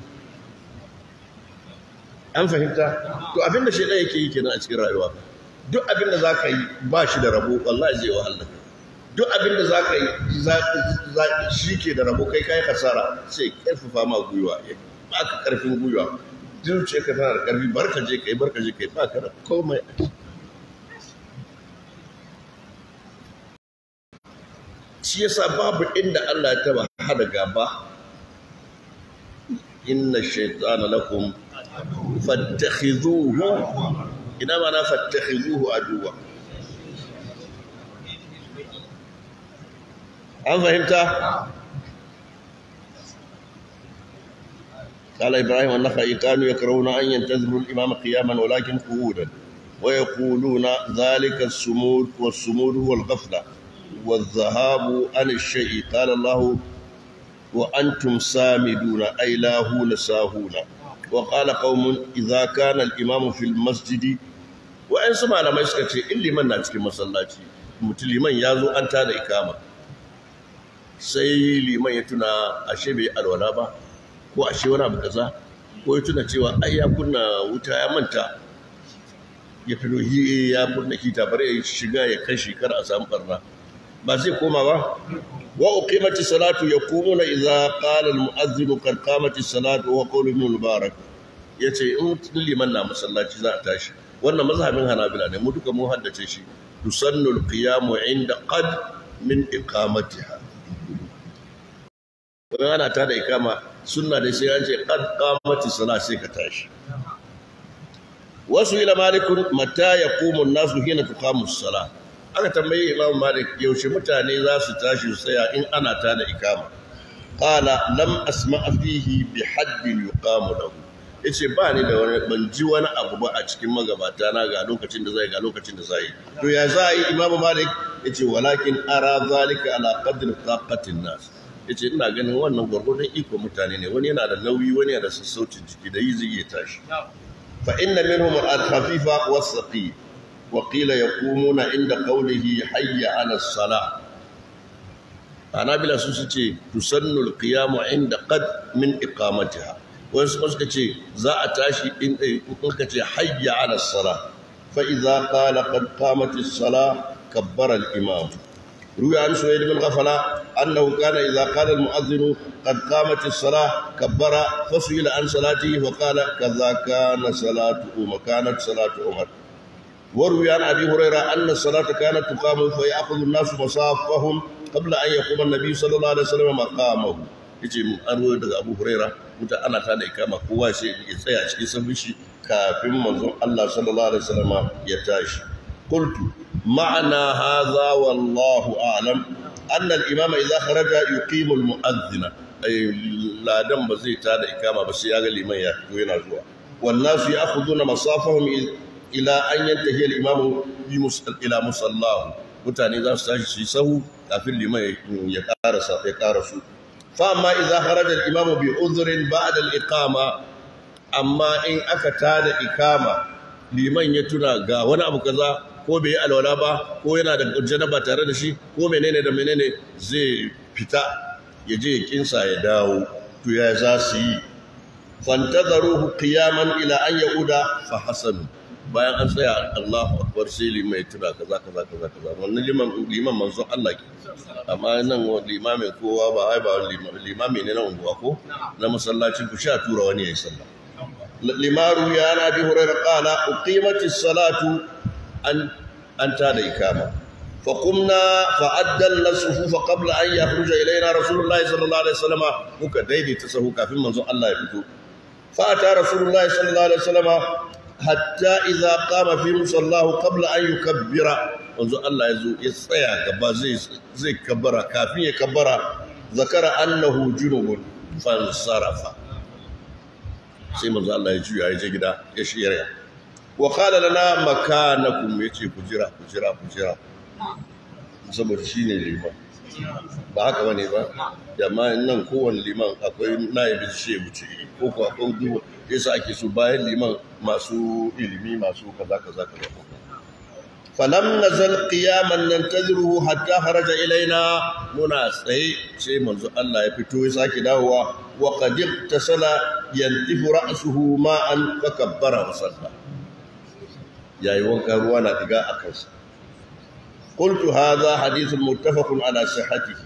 Speaker 2: an fahimta to abinda shedan yake yi kenan a cikin rayuwa duk abinda zaka yi ba shi da rabo wallahi zai wahala duk abinda zaka yi shi ke da rabo kai kasara sai karfafa ma gwiwa baka karfin gwiwa zuciya ka tana da karfi barka je kai ba ka da komai shi yasa babu inda Allah ya taba hada gaba inna shaytana lakum فاتخذوه إنما أنا فاتخذوه عدوا هل فهمت؟ قال إبراهيم والنخعي كانوا يكرهون أن ينتظروا الإمام قياما ولكن قعودا ويقولون ذلك الصمود والصمود هو الغفلة والذهاب عن الشيء قال الله وأنتم سامدون أي لاهون ساهون وقال قوم إذا كان الإمام في المسجد وإن سمع لما يسكت إلي من ناتك مسلاتي متلمن يازو أنت هذا إكامة sai liman ya tuna ashe bai alwala ba ko ashe wani abu kaza ko ya tuna cewa ai ya kunna wuta ya manta ya fito ya kunna kita bare ya shiga ya kashi kar a samu barna ba zai koma ba wa uqimati salatu yaqumuna idza qala al mu'adhdhin qad qamati salatu wa qawlu ibn mubarak yace in liman na masallaci za a tashi wannan mazhabin hanabila ne mu duka mu haddace shi tusannu al qiyamu inda qad min iqamatiha kuma ana tada ikama sunna da sai an ce qad qamati salat sai ka tashi wasu ila malikun mata yaqumu an-nasu hina tuqamu as-salat aka tambaye Imam Malik yaushe mutane za su tashi su tsaya in ana tada ikama qala lam asma' fihi bi haddin yuqamu lahu yace ba ni da wani ban ji wani abu ba a cikin magabata na ga lokacin da zai ga lokacin da zai to ya zai Imam Malik yace walakin ara zalika ala qadri taqatin nas yace ina ganin wannan gurgurdun iko mutane ne wani yana da nauyi wani yana da sassaucin jiki da yi zai iya tashi fa inna minhum al-khafifa was-saqi wa qila yaqumuna inda qawlihi hayya 'ala as-salah anabila su ce tusannu al-qiyamu inda qad min iqamatiha wasu suka ce za a tashi in ka ce hayya 'ala as-salah fa idza qala qad qamat as-salah kabbara al-imam روي عن سويد بن غفلة أنه كان إذا قال المؤذن قد قامت الصلاة كبر فسئل عن صلاته وقال كذا كانت صلاة عمر وروي عن أبي هريرة أن الصلاة كانت تقام فيأخذ الناس مصافهم قبل أن يقوم النبي صلى الله عليه وسلم مقامه يجي أروي أبو هريرة متى أنا تانا إكامة قوة شيء يتسيع يسميشي كافٍ منظر الله صلى الله عليه وسلم يتاشي قلت معنى هذا والله أعلم أن الإمام إذا خرج يقيم المؤذن أي لا دم بزيت هذا إقامة بس يأغل الإمام يحكوين الزوا والناس يأخذون مصافهم إلى أن ينتهي الإمام إلى مصلاه متعني إذا استجسسه كافر الإمام يقارسوا فأما إذا خرج الإمام بعذر بعد الإقامة أما إن أكتاد إقامة liman ya tuna ga wani abu kaza ko bai yi alwala ba ko yana da janaba tare da shi ko menene da menene zai fita ya je ya kinsa ya dawo to ya za su yi fantazaruhu qiyaman ila an yauda fa hasan bayan an tsaya Allahu akbar sai liman ya tuna kaza wannan liman manzo Allah ke amma nan limamin kowa ba ai ba limami ne na unguwa ko na masallacin ku sha tura wani yayi sallah لما روي عن ابي هريره قال اقيمت الصلاه ان تاد اقامه فقمنا فعدلنا الصفوف قبل ان يخرج الينا رسول الله صلى الله عليه وسلم وكديدي تسهو كافين منزو الله يفتو فاتى رسول الله صلى الله عليه وسلم حتى اذا قام في مصلاه قبل ان يكبر منزو الله يزو يسيا غبا زي كبر كافين يكبر ذكر انه جنب فانصرف sai manzo Allah ya juya ya je gida ya shirya wa qala lana makanakum yace ku jira saboda shine liman ba haka bane ba amma nan kowanne liman akwai naibin shi wuce ko ko akwai duwa yasa ake so bayan liman masu ilimi masu kaza falam nazal qiyaman nantaziruhu hatta kharaja ilaina muna tsaye sai manzo Allah ya fito ya saki dawowa wa qad iktasala yantifu ra'suhu ma'an fakabbara wa salla yayi wanka ruwa na diga a kansa qultu hadha hadithun muttafaqun ala sihhatihi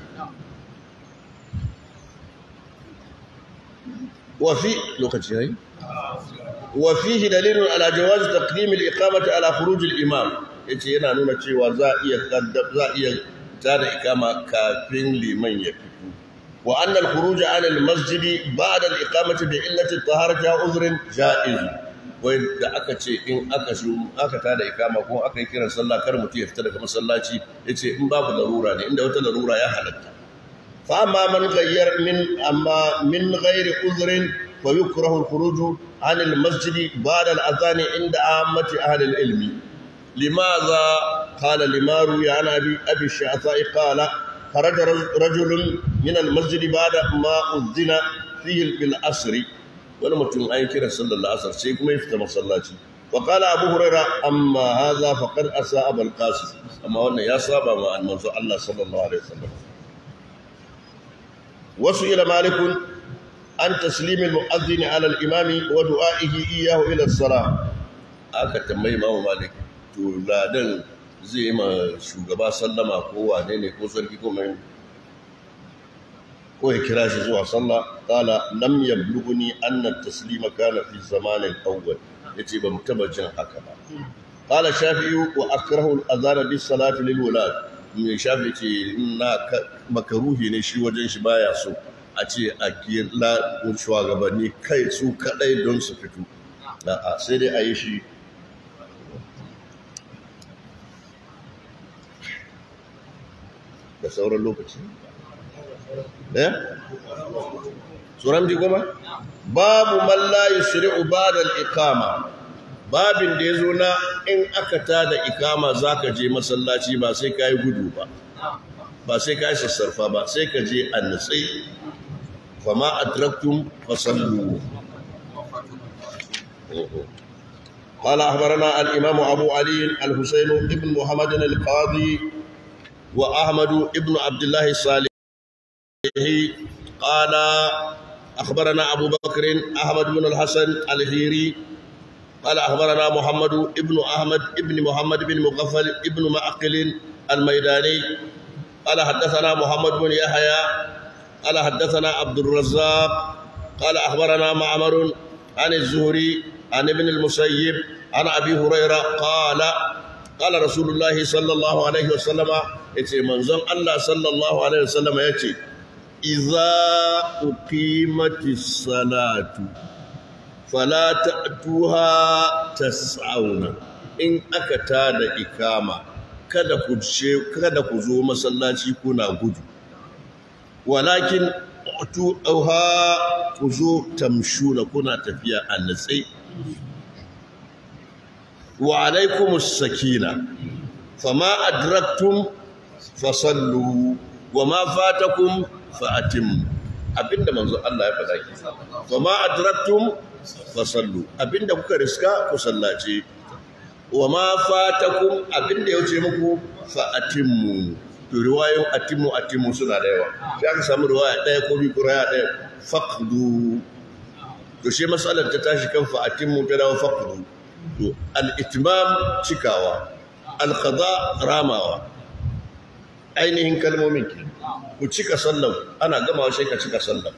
Speaker 2: wa fi lokaci yayi wa fihi dalilun ala jawaz taqdim al-iqamati ala khuruj al-imam yace yana nuna cewa za iya tada ikama kafin liman ya fito wa anna al-khuruj ala al-masjid ba'da al-iqamati bi illati at-taharati uzrin jaiz wai da aka ce in aka tada ikama ko aka yi kiran sallah kar mutum ya fita daga masallaci yace in babu larura ne inda wata larura ya halatta fa amma man ghayyar min ghairi uzrin fa yukrahu al-khuruj ala al-masjid ba'da al-adhan inda ammati ahli al-ilmi لماذا قال لما روي عن أبي الشعثاء قال خرج رجل من المسجد بعد ما أذن فيه بالعصر ولمتم أي كرة صلى الله عليه وسلم سيكم يفتح مصلاتي وقال أبو هريرة أما هذا فقد أساء أبا القاسم أما وانا يا صابا مع المنزو الله صلى الله عليه وسلم وسئل مالك عن تسليم المؤذن على الإمام ودعائه إياه إلى الصلاة أكا تنبي ماما مالك تولادن زي ما شugaba sallama ko wane ne ko sarki ko mai ko ya kira shi zuwa sallah qala lam yablughni anna at-taslima kana fi zaman al-awwal yace ban taba jin haka ba qala shafi'i wa akrahu al-adhan bis salati lil wulad mai shafi ce na makaruhi ne shi wajen shi baya so a ce a kila shugabanni kai su kadai don su fito a'a sai dai a yi shi da sauran lokaci tsoron di goma babu man la yusri'u ba'da al-iqama babin da yazo na in aka tada ikama zaka je masallaci ba sai kai gudu ba sai kai sassarfa ba sai ka je annatsi fama adraktum fasallu قال أخبرنا الإمام أبو علي الحسين بن محمد القاضي وأحمد بن عبد الله الصالح قال أخبرنا أبو بكر أحمد بن الحسن الهيري قال أخبرنا محمد بن أحمد بن محمد بن مغفل بن معقل الميداني قال حدثنا محمد بن يحيى قال حدثنا عبد الرزاق قال أخبرنا معمر عن الزهري عن ابن المسيب عن أبي هريرة قال رسول الله صلى الله عليه وسلم يتي منزل الله صلى الله عليه وسلم يتي إذا أقيمت الصلاة فلا تأتوها تسعون إن أكتاد إقامة kada ku zo masallaci kuna gudu walakin ku zo tamshuna kuna tafiya a natsai wa alaikumus sakina fama adraktum fasallu wa ma fatakum fa'atimmu abinda manzo Allah ya faɗa ki fama adraktum fasallu abinda kuka riska ku sallace wa ma fatakum abinda ya wuce muku fa'atimmu to riwayoyin atimmu suna da yawa sai aka samu riwaya ɗaya ko biyu ko riwaya ɗaya faqdu to shi masalar ta tashi kan fa'atimmu ta dawo faqdu to al-itmam cikawa al-qada ramawa ainihin kalmomin ke ku cika sallan ana gamawa sai ka cika sallan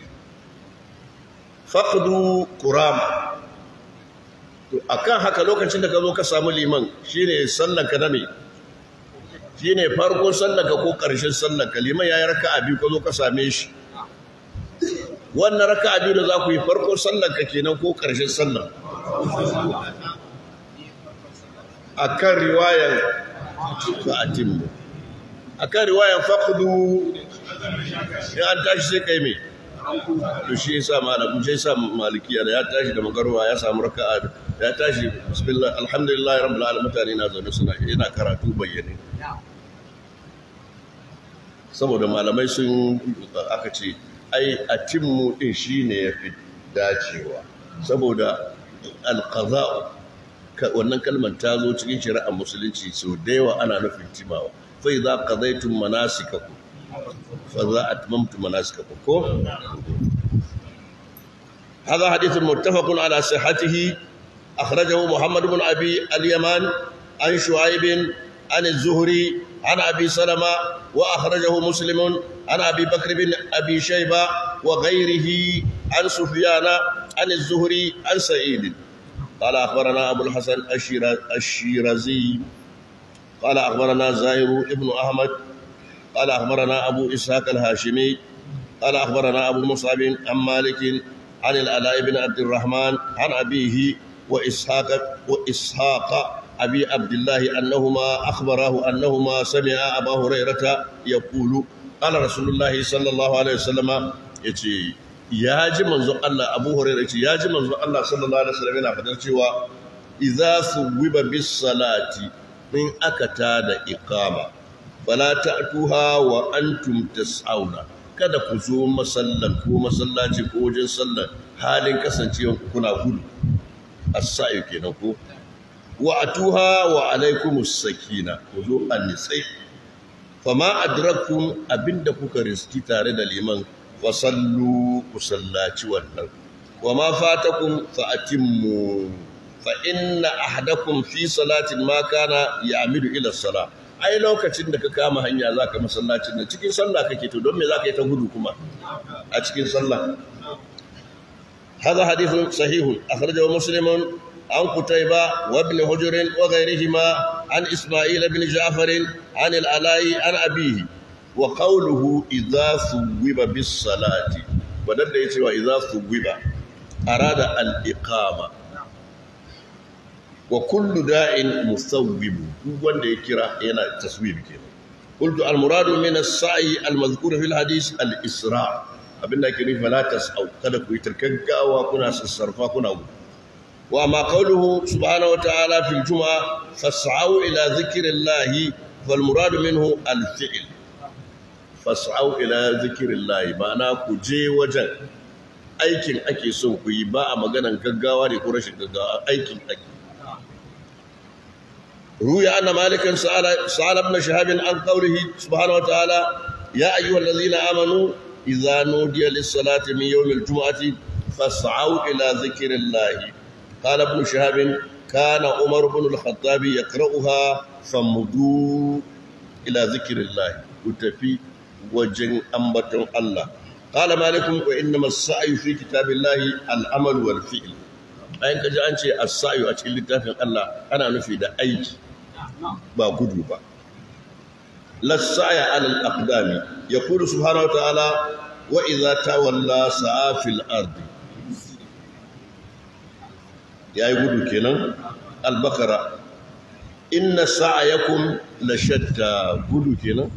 Speaker 2: faqdu kurama to akan haka lokacin da ka zo ka samu liman shine sallan ka na me shine farkon sallan ka ko karshen sallan ka liman yayi raka'a biyu ka zo ka same shi wannan raka'a biyu da za ku yi farkon sallan ka kenan ko karshen sallan akan riwayar fa'atimmu akan riwayar faqdu in an tashi sai kai me to shi yasa malamu sai sa malikiya da ya tashi da magarwa ya samu raka'a ya tashi bismillah alhamdulillah rabbil alamin mutane na zaune suna ina karatu bayyane saboda malamai sun aka ce ai atimmu din shine yafi dacewa saboda alqada wannan kalmar ta zo cikin shari'ar musulunci so da yawa ana nufin timawa fa idza qadaytum manasikakum fa za atmamtum manasikakum ko هذا حديث متفق على صحته أخرجه محمد بن أبي اليمان عن شعيب عن الزهري عن أبي سلمة وأخرجه مسلم عن أبي بكر بن أبي شيبة وغيره عن سفيان عن الزهري عن سعيد قال أخبرنا أبو الحسن الشيرازي قال أخبرنا زاهر ابن أحمد قال أخبرنا أبو إسحاق الهاشمي قال أخبرنا أبو مصعب عن مالك عن العلاء بن عبد الرحمن عن أبيه وإسحاق أبي عبد الله أنهما أخبره أنهما سمع أبا هريرة يقول قال رسول الله صلى الله عليه وسلم يا جمن الله أبو هريرة يا جمن الله صلى الله عليه وسلم فدرتوا إذا ثوب بالصلاة in aka tada iqama fala ta'tuha wa antum tas'auna, kada ku zo masallan ko masallaci ko wajen sallar halin kasancewa kuna gudu. As-sa'i kenan ko wa atuha wa alaikumus sakina, ku zo an-nisai. Fama adraktum, abinda kuka riski tare da liman fasallu, ku sallaci wannan. Wama fatakum fa atimmu, fa inna ahadakum fi salatin ma kana ya'midu ila salah. Ai lokacin da ka kama hanya zaka masallacin nan cikin sallah kake, to don me zaka yi ta gudu kuma a cikin sallah? Hadha hadithun sahihun akhrajahu Muslimun عن قتيبة وابن حجر وغيرهما عن إسماعيل بن جعفر عن العلاء عن أبيه. وقوله إذا ثوب بالصلاة، ودل يتوى إذا ثوب أراد الإقامة، وكل داء مثوب وند يكرا هنا التسويب كده. قلت المراد من السعي المذكور في الحديث الإسراع، أبنك كريم فلا تسعوا كذا كويتركك وكنا سصرفا كنا. وما قوله سبحانه وتعالى في الجمعة فاسعوا إلى ذكر الله، فالمراد منه الفعل. فاسعوا إلى ذكر الله معناه كجي وجن aikin ake son ku yi, ba a maganan gaggawa ne ko rashin gaggawa, aikin ake. ruya anna malikan sa'ala ibn shahab an qawlihi subhanahu wa ta'ala ya ayyuhallazina amanu idza nudiya lis-salati min yawmil jum'ati fas'au ila dhikrillahi. قال ابن شهاب كان عمر بن الخطاب يقرأها فمدوا إلى ذكر الله، وتفي وجن أنبت الله. قال مالك وإنما السعي في كتاب الله العمل والفعل. أين كجا أنشي السعي أشكل لتافع الله أنا نفيد أيج با قدو با لا السعي على الأقدام. يقول سبحانه وتعالى وإذا تولى سعى في الأرض، ya yi gudu kenan. Al-Baqara inna sa'yakum la shatta, gudu kenan.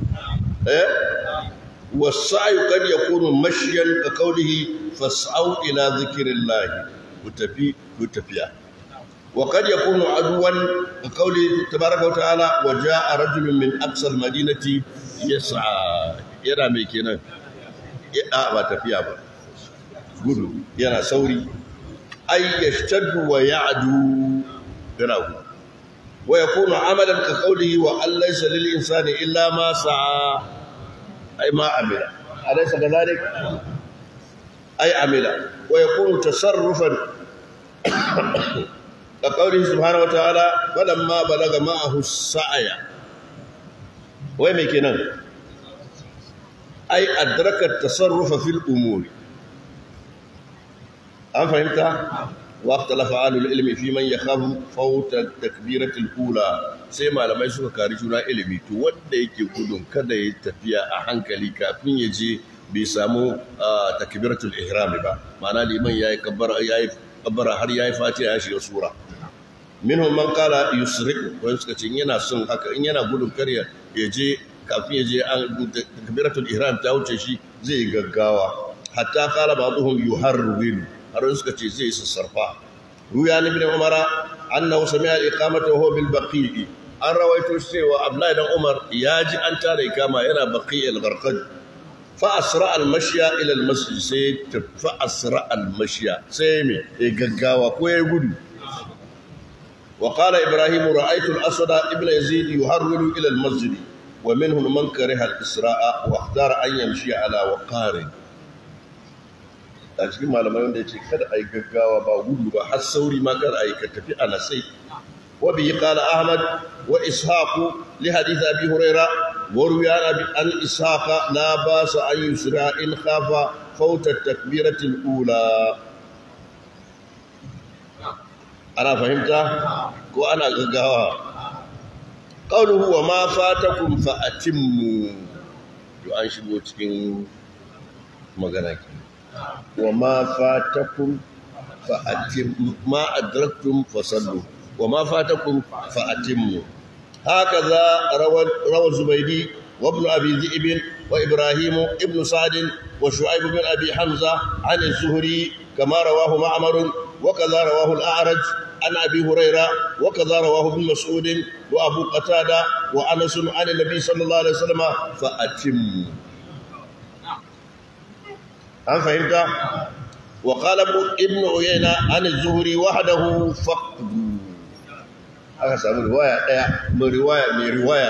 Speaker 2: Was-sa'yu qad yakunu mashyan ka qawlihi fas'au ila dhikrillah, tafiya. Wa qad yakunu adwan ka qawlihi tabaraka wa ta'ala wa ja'a rajulun min aqsa al-madinati yas'a, yana mai kenan ba tafiya ba, gudu yana sauri. أي يشتد ويعدو جناه، ويكون عملا كقوله وأن ليس للإنسان إلا ما سعى، أي ما عمل، أليس كذلك؟ أي عمل. ويكون تصرفا كقوله سبحانه وتعالى فلما بلغ معه السعي، ويمكن أي أدرك التصرف في الأمور. أم فهمت؟ واختلف أهل العلم في من يخاف فوت التكبيرة الأولى. سيما لما يسوك كارجونا علمي تو wanda yake gudun kada ya tafiya a hankali kafin ya je bai samu takbiratul ihram ba, ma'ana liman yayi kabbara har yayi fatiha ya shiga sura. Minhum man qala yusri'u, wanda suka ce yana son haka, in yana gudun karya ya je kafin ya je takbiratul ihram ta wuce shi zai gaggawa. Hatta qala ba'dhum yuharwilu, har suka ce zai sassarfa. ruya ibn umara annahu sami'a al-iqamata wa huwa bil baqi'i, an rawaito cewa Abdullahi dan Umar ya ji an tada ikama yana baqi al-gharqad, fa asra al-mashya ila al-masjid, sai fa asra al-mashya, sai me gaggawa ko ya gudu. wa qala ibrahim ra'aytu al-aswad ibn yazid yuharwilu ila al-masjid wa minhum man kariha al-isra'a wa ikhtara an yamshi ala waqarin. A cikin malamai wanda ya ce kada a yi gaggawa ba gudu ba, har sauri ma kada a yi, ka tafi a nasai. Wa bihi qala Ahmad wa Ishaq li hadith Abi Huraira wa ruya an Ishaq la basa an yusra in khafa fawta at-takbirati al-ula. Ana fahimta ko ana gaggawa? Qawluhu wa ma fatakum fa atimmu, to an shigo cikin magana ke. وما فاتكم فأتموا، ما أدركتم فصلوا، وما فاتكم فأتموا. هكذا روى الزبيدي وابن أبي ذئب وإبراهيم ابن سعد وشعيب بن أبي حمزة عن الزهري كما رواه معمر، وكذا رواه الأعرج عن أبي هريرة وكذا رواه ابن مسعود وأبو قتادة وأنس عن النبي صلى الله عليه وسلم فأتم. هل فهمت؟ وقال ابن عيينة عن الزهري وحده فقدوا. هذا سأقول رواية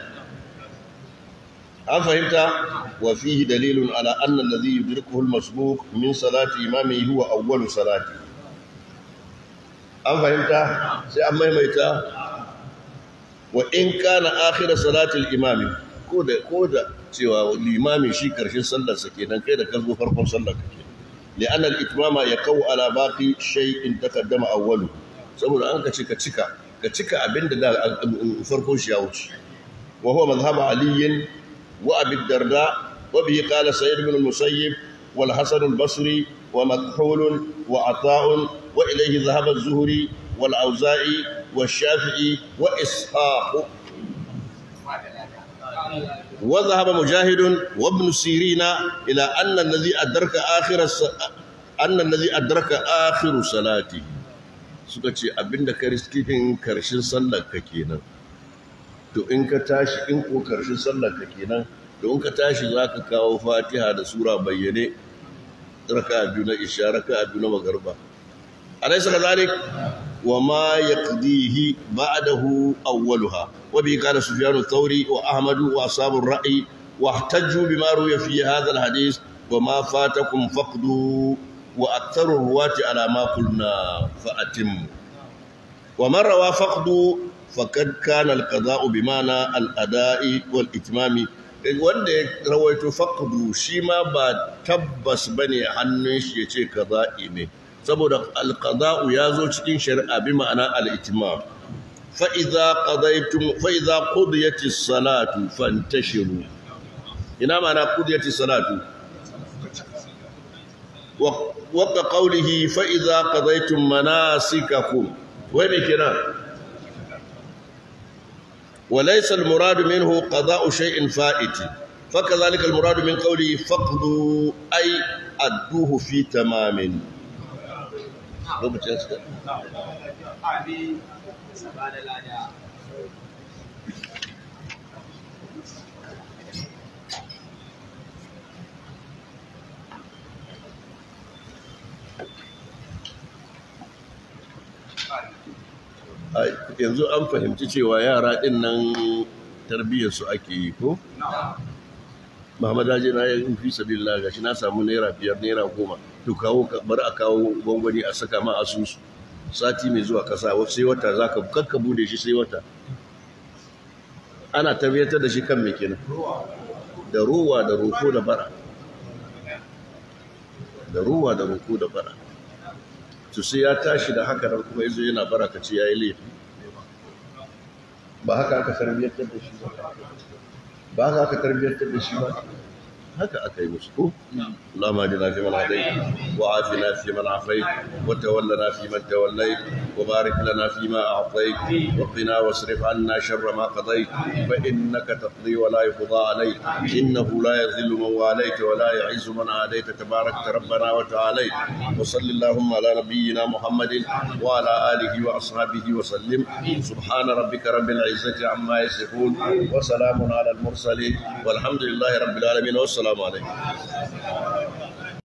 Speaker 2: هل فهمت؟ وفيه دليل على أن الذي يدركه المسبوق من صلاة إمامه هو أول صلاته. هل فهمت؟ سأما يميتا وإن كان آخر صلاة الإمام كودا سوى الإمام شي كرشين صلى سكينا كيدا كذبوا فرق صلى كينا لأن الإتمام يقو على باقي شيء تقدم أوله. سأقول أنك كتشكا أبند فرق شياوش وهو مذهب علي وأبي الدرداء وبه قال سعيد بن المسيب والحسن البصري ومكحول وعطاء وإليه ذهب الزهري والأوزاعي والشافعي وإسحاق وذهب مجاهد وابن سيرين إلى أن الذي أدرك آخر صلاته سكتي أبن كريستين كرشن صلى ككينا to in ka tashi in ko karshen sallar ka kenan to in ka tashi zaka kawo Fatiha da sura bayyane raka'a biyu na isha raka'a biyu na magriba alaysa kadhalik wa ma yaqdihi ba'dahu awwaluha wa bi qala Sufyan ath-Thawri wa Ahmad wa ashab ar-ra'i wa ihtajju bima ruya fi hadha al-hadith wa ma fatakum faqdu wa aktharu ruwati ala ma qulna fa atim wa man rawa faqdu فقد كان القضاء بمعنى الأداء والإتمام. wanda ya rawaito faqdu shi ma ba tabbas bane hannun shi yace qada'i ne saboda al-qada'u yazo cikin shari'a bi ma'ana al-itmam. fa idza qudiyatis salatu fantashiru. ina ma'ana qudiyatis salatu wa qawlihi fa idza qadaytum manasikakum wa me kenan وليس المراد منه قضاء شيء فائت فكذلك المراد من قوله فقدوا أي أدوه في تمام. yanzu an fahimci cewa yara din nan tarbiyyarsu ake yi ko? Muhammad Haji na yi fi sabilillah gashi na samu naira 5 naira 10 to kawo bari a kawo gwangwani a saka ma asusu sati mai zuwa kasa sai wata zaka kakka bude shi sai wata ana tarbiyyatar da shi kan me kenan da ruwa da roko da bara to sai ya tashi da haka nan kuma yazo yana baraka ce yayi laifi ba haka aka tarbiyyantar da shi ba haka aka yi musu ko Allahumma hadina fi man hadayt wa afina fi man afayt wa tawallana fi man tawallayt wa barik lana fi ma a'tayt wa qina wasrif 'anna sharra ma qadayt fa innaka taqdi wa la yuqda 'alayk innahu la yadhillu man walayt wa la yu'izzu man 'adayt tabarakta rabbana wa ta'alayt wa sallallahu ala nabiyyina Muhammadin wa ala alihi wa ashabihi wa sallim subhana rabbika rabbil 'izzati 'amma yasifun wa salamun 'ala al mursalin walhamdulillahi rabbil alamin. والسلام عليكم.